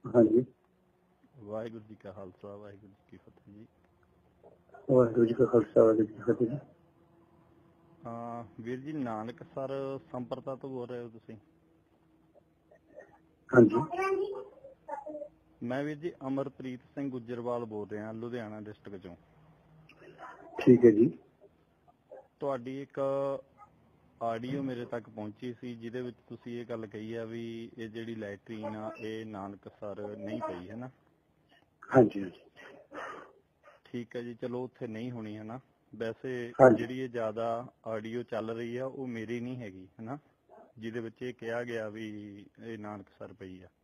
हाँ जी। ਵਾਹਿਗੁਰੂ ਜੀ ਕਾ ਖਾਲਸਾ ਵਾਹਿਗੁਰੂ ਜੀ ਕੀ ਫਤਿਹ ਜੀ। ਵਾਹਿਗੁਰੂ ਜੀ ਕਾ ਖਾਲਸਾ ਵਾਹਿਗੁਰੂ ਜੀ ਕੀ ਫਤਿਹ ਜੀ। ਵੀਰ ਜੀ ਨਾਨਕਸਰ ਸੰਪਰਦਾ ਤੋਂ ਬੋਲ ਰਹੇ ਹੋ ਤੁਸੀਂ? हाँ जी। ਮੈਂ ਵੀਰ ਜੀ ਅਮਰਪ੍ਰੀਤ ਸਿੰਘ ਗੁੱਜਰਵਾਲ ਬੋਲ ਰਿਹਾ ਲੁਧਿਆਣਾ ਡਿਸਟ੍ਰਿਕਟ ਚੋਂ। ठीक है जी। ਤੁਹਾਡੀ ਇੱਕ ਆਡੀਓ ਮੇਰੇ ਤੱਕ ਪਹੁੰਚੀ ਸੀ ਜਿਹਦੇ ਵਿੱਚ ਤੁਸੀਂ ਇਹ ਗੱਲ ਕਹੀ ਆ ਵੀ ਇਹ ਜਿਹੜੀ ਲੈਟਰੀਨ ਆ ਇਹ ਨਾਨਕਸਰ ਨਹੀਂ ਪਈ ਹੈ ਨਾ? हाँ जी हाँ जी। ਠੀਕ ਹੈ ਜੀ, ਚਲੋ ਉੱਥੇ ਨਹੀਂ ਹੋਣੀ ਹੈ ਨਾ। ਵੈਸੇ ਹਾਂਜੀ। ਜਿਹੜੀ ਇਹ ਜ਼ਿਆਦਾ ਆਡੀਓ ਚੱਲ ਰਹੀ ਆ ਉਹ ਮੇਰੀ ਨਹੀਂ ਹੈਗੀ ਹੈ ਨਾ, ਜਿਹਦੇ ਵਿੱਚ ਇਹ ਕਿਹਾ ਗਿਆ ਵੀ ਇਹ ਨਾਨਕਸਰ ਪਈ ਆ।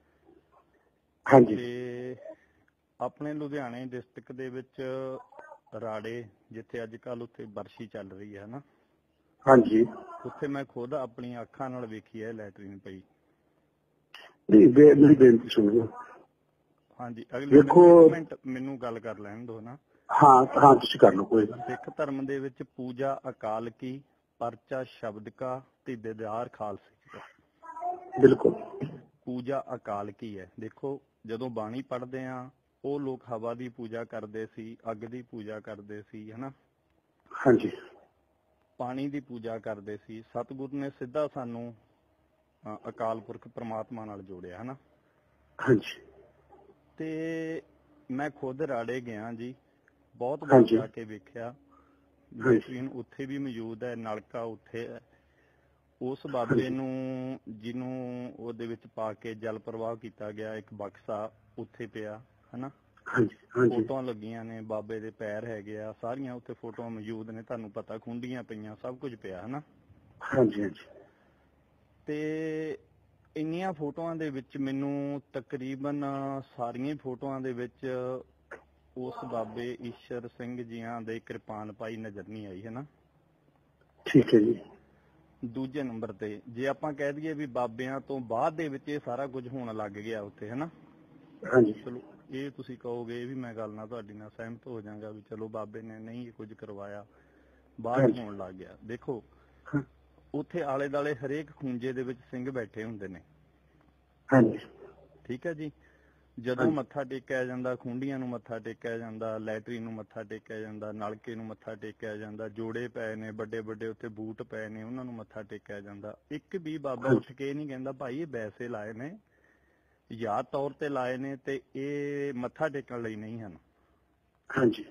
हाँ जी। ਤੇ ਆਪਣੇ ਲੁਧਿਆਣੇ ਡਿਸਟ੍ਰਿਕਟ ਦੇ ਵਿੱਚ ਰਾੜੇ ਜਿੱਥੇ ਅੱਜ ਕੱਲ੍ਹ ਉੱਥੇ ਬਰਸ਼ੀ ਚੱਲ ਰਹੀ ਹੈ ਨਾ, हाँ जी। ਉੱਥੇ ਮੈਂ ਖੁਦ ਆਪਣੀਆਂ ਅੱਖਾਂ ਨਾਲ ਵੇਖੀ ਹੈ ਲੈਟਰੀਨ ਪਈ। नहीं मेरी बेनती सुनिए। ਹਾਂਜੀ, ਅਗਲੇ ਵੇਖੋ। ਮਿੰਟ ਮੈਨੂੰ ਗੱਲ ਕਰ ਲੈਣ ਦਿਓ ਨਾ। हाँ हाँ तुसी कर लो कोई गल। ਸਿੱਖ ਧਰਮ ਦੇ ਵਿੱਚ ਪੂਜਾ ਅਕਾਲ ਕੀ, ਪਰਚਾ ਸ਼ਬਦ ਕਾ ਤੇ ਦੀਦਾਰ ਖਾਲਸੇ ਕਾ। बिल्कुल। ਪੂਜਾ ਅਕਾਲ ਕੀ ਹੈ। ਦੇਖੋ ਜਦੋਂ ਬਾਣੀ ਪੜ੍ਹਦੇ ਆ ਉਹ ਲੋਕ ਹਵਾ ਦੀ ਪੂਜਾ ਕਰਦੇ ਸੀ, ਅੱਗ ਦੀ ਪੂਜਾ ਕਰਦੇ ਸੀ ਹਨਾ, हाँ जी। ਪਾਣੀ ਦੀ ਪੂਜਾ ਕਰਦੇ ਸੀ। ਸਤਿਗੁਰੂ ਨੇ ਸਿੱਧਾ ਸਾਨੂੰ ਅਕਾਲ ਪੁਰਖ ਪ੍ਰਮਾਤਮਾ ਨਾਲ ਜੋੜਿਆ ਹਨਾ। हाँ जी। ਤੇ ਮੈਂ ਖੁਦ ਰਾੜੇ ਗਿਆ ਜੀ, ਬਹੁਤ ਵਾਰ ਹਾਂਜੀ। ਜਾ ਕੇ ਵੇਖਿਆ। ਲੈਟਰੀਨ ਉੱਥੇ ਵੀ ਮੌਜੂਦ ਹੈ, ਨਲਕਾ ਉੱਥੇ ਹੈ। ਉਸ ਬਾਬੇ ਹਾਂਜੀ। ਨੂੰ ਜਿਹਨੂੰ ਉਹਦੇ ਵਿੱਚ ਪਾ ਕੇ ਜਲ ਪ੍ਰਵਾਹ ਕੀਤਾ ਗਿਆ ਇੱਕ ਬਕਸਾ ਉੱਥੇ ਪਿਆ ਹਨਾ। हाँ जी। हाँ जी। ਫੋਟੋਆਂ ਲੱਗੀਆਂ ਨੇ, ਬਾਬੇ ਦੇ ਪੈਰ ਹੈਗੇ ਆ, ਸਾਰੀਆਂ ਉੱਥੇ ਫੋਟੋਆਂ ਮੌਜੂਦ ਨੇ, ਤੁਹਾਨੂੰ ਪਤਾ ਖੁੰਡੀਆਂ ਪਈਆਂ, ਸਭ ਕੁਝ ਪਿਆ ਹਨਾ। हाँ जी। हाँ जी। ਤੇ ਇੰਨੀਆਂ ਫੋਟੋਆਂ ਦੇ ਵਿੱਚ ਮੈਨੂੰ ਤਕਰੀਬਨ ਸਾਰੀਆਂ ਫੋਟੋਆਂ ਦੇ ਵਿੱਚ ਉਸ ਬਾਬੇ ਈਸ਼ਰ ਸਿੰਘ ਜੀਆਂ ਦੇ ਕਿਰਪਾਨ ਪਾਈ ਨਜ਼ਰ ਨਹੀਂ ਆਈ ਹੈ ਨਾ। ठीक है जी। ਦੂਜੇ ਨੰਬਰ ਤੇ ਜੇ ਆਪਾਂ ਕਹਿ ਦਈਏ ਵੀ ਬਾਬਿਆਂ ਤੋਂ ਬਾਅਦ ਦੇ ਵਿੱਚ ਇਹ ਸਾਰਾ ਕੁਝ ਹੋਣ ਲੱਗ ਗਿਆ ਉੱਥੇ ਹੈ ਨਾ। हाँ जी। ਚਲੋ ਇਹ ਤੁਸੀਂ ਕਹੋਗੇ ਇਹ ਵੀ ਮੈਂ ਗੱਲ ਨਾਲ ਤੁਹਾਡੀ ਨਾਲ ਸਹਿਮਤ ਹੋ ਜਾਵਾਂਗਾ ਵੀ ਚਲੋ ਬਾਬੇ ਨੇ ਨਹੀਂ ਕੁਝ ਕਰਵਾਇਆ, ਬਾਅਦ ਹਾਂਜੀ। ਹੋਣ ਲੱਗ ਗਿਆ। ਦੇਖੋ हाँ ਉੱਥੇ ਆਲੇ ਦਾਲੇ ਹਰੇਕ ਖੂੰਜੇ ਦੇ ਵਿੱਚ ਸਿੰਘ ਬੈਠੇ ਹੁੰਦੇ ਨੇ, हाँ जी। ਠੀਕ ਹੈ ਜੀ। ਜਦੋਂ ਹਾਂਜੀ। ਮੱਥਾ ਟੇਕਿਆ ਜਾਂਦਾ, ਖੁੰਡੀਆਂ ਨੂੰ ਮੱਥਾ ਟੇਕਿਆ ਜਾਂਦਾ, ਲੈਟਰੀਨ ਨੂੰ ਮੱਥਾ ਟੇਕਿਆ ਜਾਂਦਾ, ਨਲਕੇ ਨੂੰ ਮੱਥਾ ਟੇਕਿਆ ਜਾਂਦਾ, ਜੋੜੇ ਪਏ ਨੇ ਵੱਡੇ ਵੱਡੇ, ਉੱਥੇ ਬੂਟ ਪਏ ਨੇ, ਉਹਨਾਂ ਨੂੰ ਮੱਥਾ ਟੇਕਿਆ ਜਾਂਦਾ। ਇੱਕ ਵੀ ਬਾਬਾ ਹਾਂਜੀ। ਉੱਠ ਕੇ ਨਹੀਂ ਕਹਿੰਦਾ ਭਾਈ ਇਹ ਵੈਸੇ ਲਾਏ ਨੇ, ਯਾਦ ਤੌਰ ਤੇ ਲਾਏ ਨੇ ਤੇ ਇਹ ਮੱਥਾ ਟੇਕਣ ਲਈ ਨਹੀਂ ਹਨ। हाँ जी।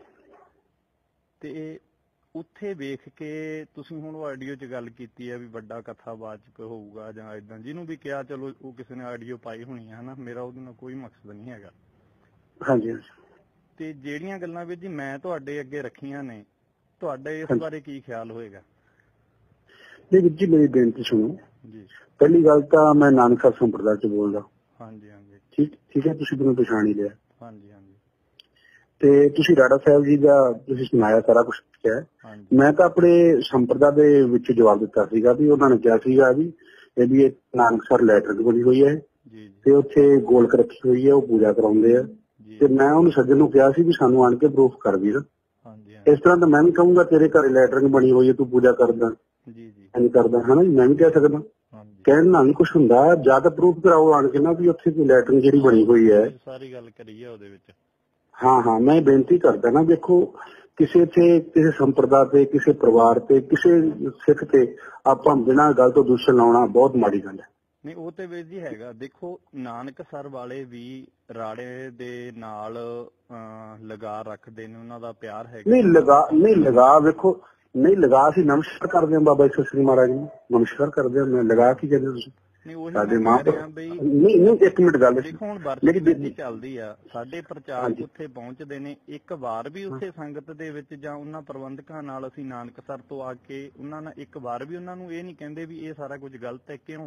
ਤੇ ਉੱਥੇ ਵੇਖ ਕੇ ਤੁਸੀਂ ਹੁਣ ਉਹ ਆਡੀਓ 'ਚ ਗੱਲ ਕੀਤੀ ਹੈ ਵੀ ਵੱਡਾ ਕਥਾਵਾਚਕ ਹੋਊਗਾ ਜਾਂ ਏਦਾਂ, ਜਿਹਨੂੰ ਵੀ ਕਿਹਾ ਚਲੋ ਉਹ ਕਿਸੇ ਨੇ ਆਡੀਓ ਪਾਈ ਹੋਣੀ ਹੈ ਹਨਾ, ਮੇਰਾ ਉਹਦੇ ਨਾਲ ਕੋਈ ਮਕਸਦ ਨਹੀਂ ਹੈਗਾ। हाँ जी। हाँ जी। ਤੇ ਜਿਹੜੀਆਂ ਗੱਲਾਂ ਵੀਰ ਜੀ ਮੈਂ ਤੁਹਾਡੇ ਅੱਗੇ ਰੱਖੀਆਂ ਨੇ, ਤੁਹਾਡਾ ਇਸ ਹਾਂਜੀ। ਬਾਰੇ ਕੀ ਖਿਆਲ ਹੋਏਗਾ? नहीं वीर जी मेरी बेनती सुनो। ਜੀ। पहली गल तो मैं नानकसर संप्रदाय च बोलदा। ਹਾਂਜੀ ਹਾਂਜੀ। ठीक ठीक है तुसी मैनूं पछाण ही लिया। ਹਾਂਜੀ ਹਾਂਜੀ। ਤੇ ਤੁਸੀਂ ਰਾੜਾ ਸਾਹਿਬ ਜੀ ਦਾ ਤੁਸੀਂ ਸੁਣਾਇਆ ਸਾਰਾ ਕੁਝ ਕਿਹਾ ਹੈ। ਹਾਂਜੀ ਮੈਂ ਤਾਂ ਆਪਣੇ ਸੰਪਰਦਾ ਦੇ ਵਿੱਚ ਜਵਾਬ ਦਿੱਤਾ ਸੀਗਾ ਵੀ ਉਹਨਾਂ ਨੇ ਕਿਹਾ ਸੀਗਾ ਵੀ ਇਹਦੀ ਇੱਕ ਨਾਨਕਸਰ ਲੈਟਰ ਬਣੀ ਹੋਈ ਹੈ ਜੀ ਤੇ ਉੱਥੇ ਗੋਲਕ ਰੱਖੀ ਹੋਈ ਹੈ, ਉਹ ਪੂਜਾ ਕਰਾਉਂਦੇ ਆ। ਜੀ। ਤੇ ਮੈਂ ਉਹਨੂੰ ਸੱਜਣ ਨੂੰ ਕਿਹਾ ਸੀ ਵੀ ਸਾਨੂੰ ਆਣ ਕੇ ਪ੍ਰੂਫ ਕਰ ਵੀਰ। ਹਾਂਜੀ ਹਾਂਜੀ। ਇਸ ਤਰ੍ਹਾਂ ਤਾਂ ਮੈਂ ਵੀ ਕਹੂੰਗਾ ਤੇਰੇ ਘਰੇ ਲੈਟਰਿੰਗ ਬਣੀ ਹੋਈ ਹੈ, ਤੂੰ ਪੂਜਾ ਕਰਦਾ ਜੀ ਜੀ। ਨਹੀਂ ਕਰਦਾ ਹਨਾ, ਮੈਂ ਵੀ ਕਹਿ ਸਕਦਾ। ਹਾਂਜੀ। ਕਹਿਣ ਨਾਲ ਨਹੀਂ ਕੁਝ ਹੁੰਦਾ, ਜਾਂ ਤਾਂ ਪ੍ਰੂਫ ਕਰਾਓ ਆਣ ਕੇ ਨਾ ਵੀ ਉੱਥੇ ਕੋਈ ਲੈਟਰਿੰਗ ਜਿਹੜੀ ਬਣੀ ਹੋਈ ਹੈ। ਸਾਰੀ ਗੱਲ ਕਰੀ ਆ ਉਹਦੇ ਵਿੱਚ। ਹਾਂ ਹਾਂ ਮੈਂ ਬੇਨਤੀ ਕਰਦਾ ਨਾ, ਦੇਖੋ ਕਿਸੇ ਤੇ ਕਿਸੇ ਸੰਪਰਦਾ ਤੇ ਕਿਸੇ ਪਰਿਵਾਰ ਤੇ ਕਿਸੇ ਸਿੱਖ ਤੇ ਆਪਾਂ ਬਿਨਾਂ ਗੱਲ ਤੋਂ ਦੂਸ਼ਣ ਲਾਉਣਾ ਬਹੁਤ ਮਾੜੀ ਗੱਲ ਹੈ। ਨਹੀਂ ਉਹ ਤੇ ਵੀਰ ਜੀ ਹੈਗਾ। ਦੇਖੋ ਨਾਨਕਸਰ ਵਾਲੇ ਵੀ ਰਾੜੇ ਦੇ ਨਾਲ ਲਗਾ ਰੱਖਦੇ ਨੇ, ਉਹਨਾਂ ਦਾ ਪਿਆਰ ਹੈਗਾ। ਨਹੀਂ ਲਗਾ ਵੇਖੋ, ਨਹੀਂ ਲਗਾ ਅਸੀਂ ਨਮਸਕਾਰ ਕਰਦੇ ਹਾਂ ਬਾਬਾ ਈਸ਼ਰ ਸਿੰਘ ਮਹਾਰਾਜ ਨੂੰ, ਨਮਸਕਾਰ ਕਰਦੇ ਹਾਂ। ਮੈਂ ਲਗਾ ਕੀ ਕਹਿੰਦੇ ਤੁਸੀਂ? ਨਹੀਂ ਉਹੀ ਸਾਡੇ ਮੈਂ ਮਾਂ ਕਹਿ ਰਿਹਾ ਬਈ ਨਹੀਂ ਇੱਕ ਮਿੰਟ ਗੱਲ ਦੇਖੋ ਹੁਣ ਬਰਸੀ ਚੱਲਦੀ ਆ, ਸਾਡੇ ਪ੍ਰਚਾਰਕ ਹਾਂਜੀ। ਉੱਥੇ ਪਹੁੰਚਦੇ ਨੇ। ਇੱਕ ਵਾਰ ਵੀ ਉੱਥੇ ਸੰਗਤ ਦੇ ਵਿੱਚ ਜਾਂ ਉਹਨਾਂ ਪ੍ਰਬੰਧਕਾਂ ਨਾਲ ਅਸੀਂ ਨਾਨਕਸਰ ਤੋਂ ਆ ਕੇ ਉਹਨਾਂ ਨਾਲ ਇੱਕ ਵਾਰ ਵੀ ਉਹਨਾਂ ਨੂੰ ਇਹ ਨਹੀਂ ਕਹਿੰਦੇ ਵੀ ਇਹ ਸਾਰਾ ਕੁਝ ਗਲਤ ਹੈ ਕਿਉਂ?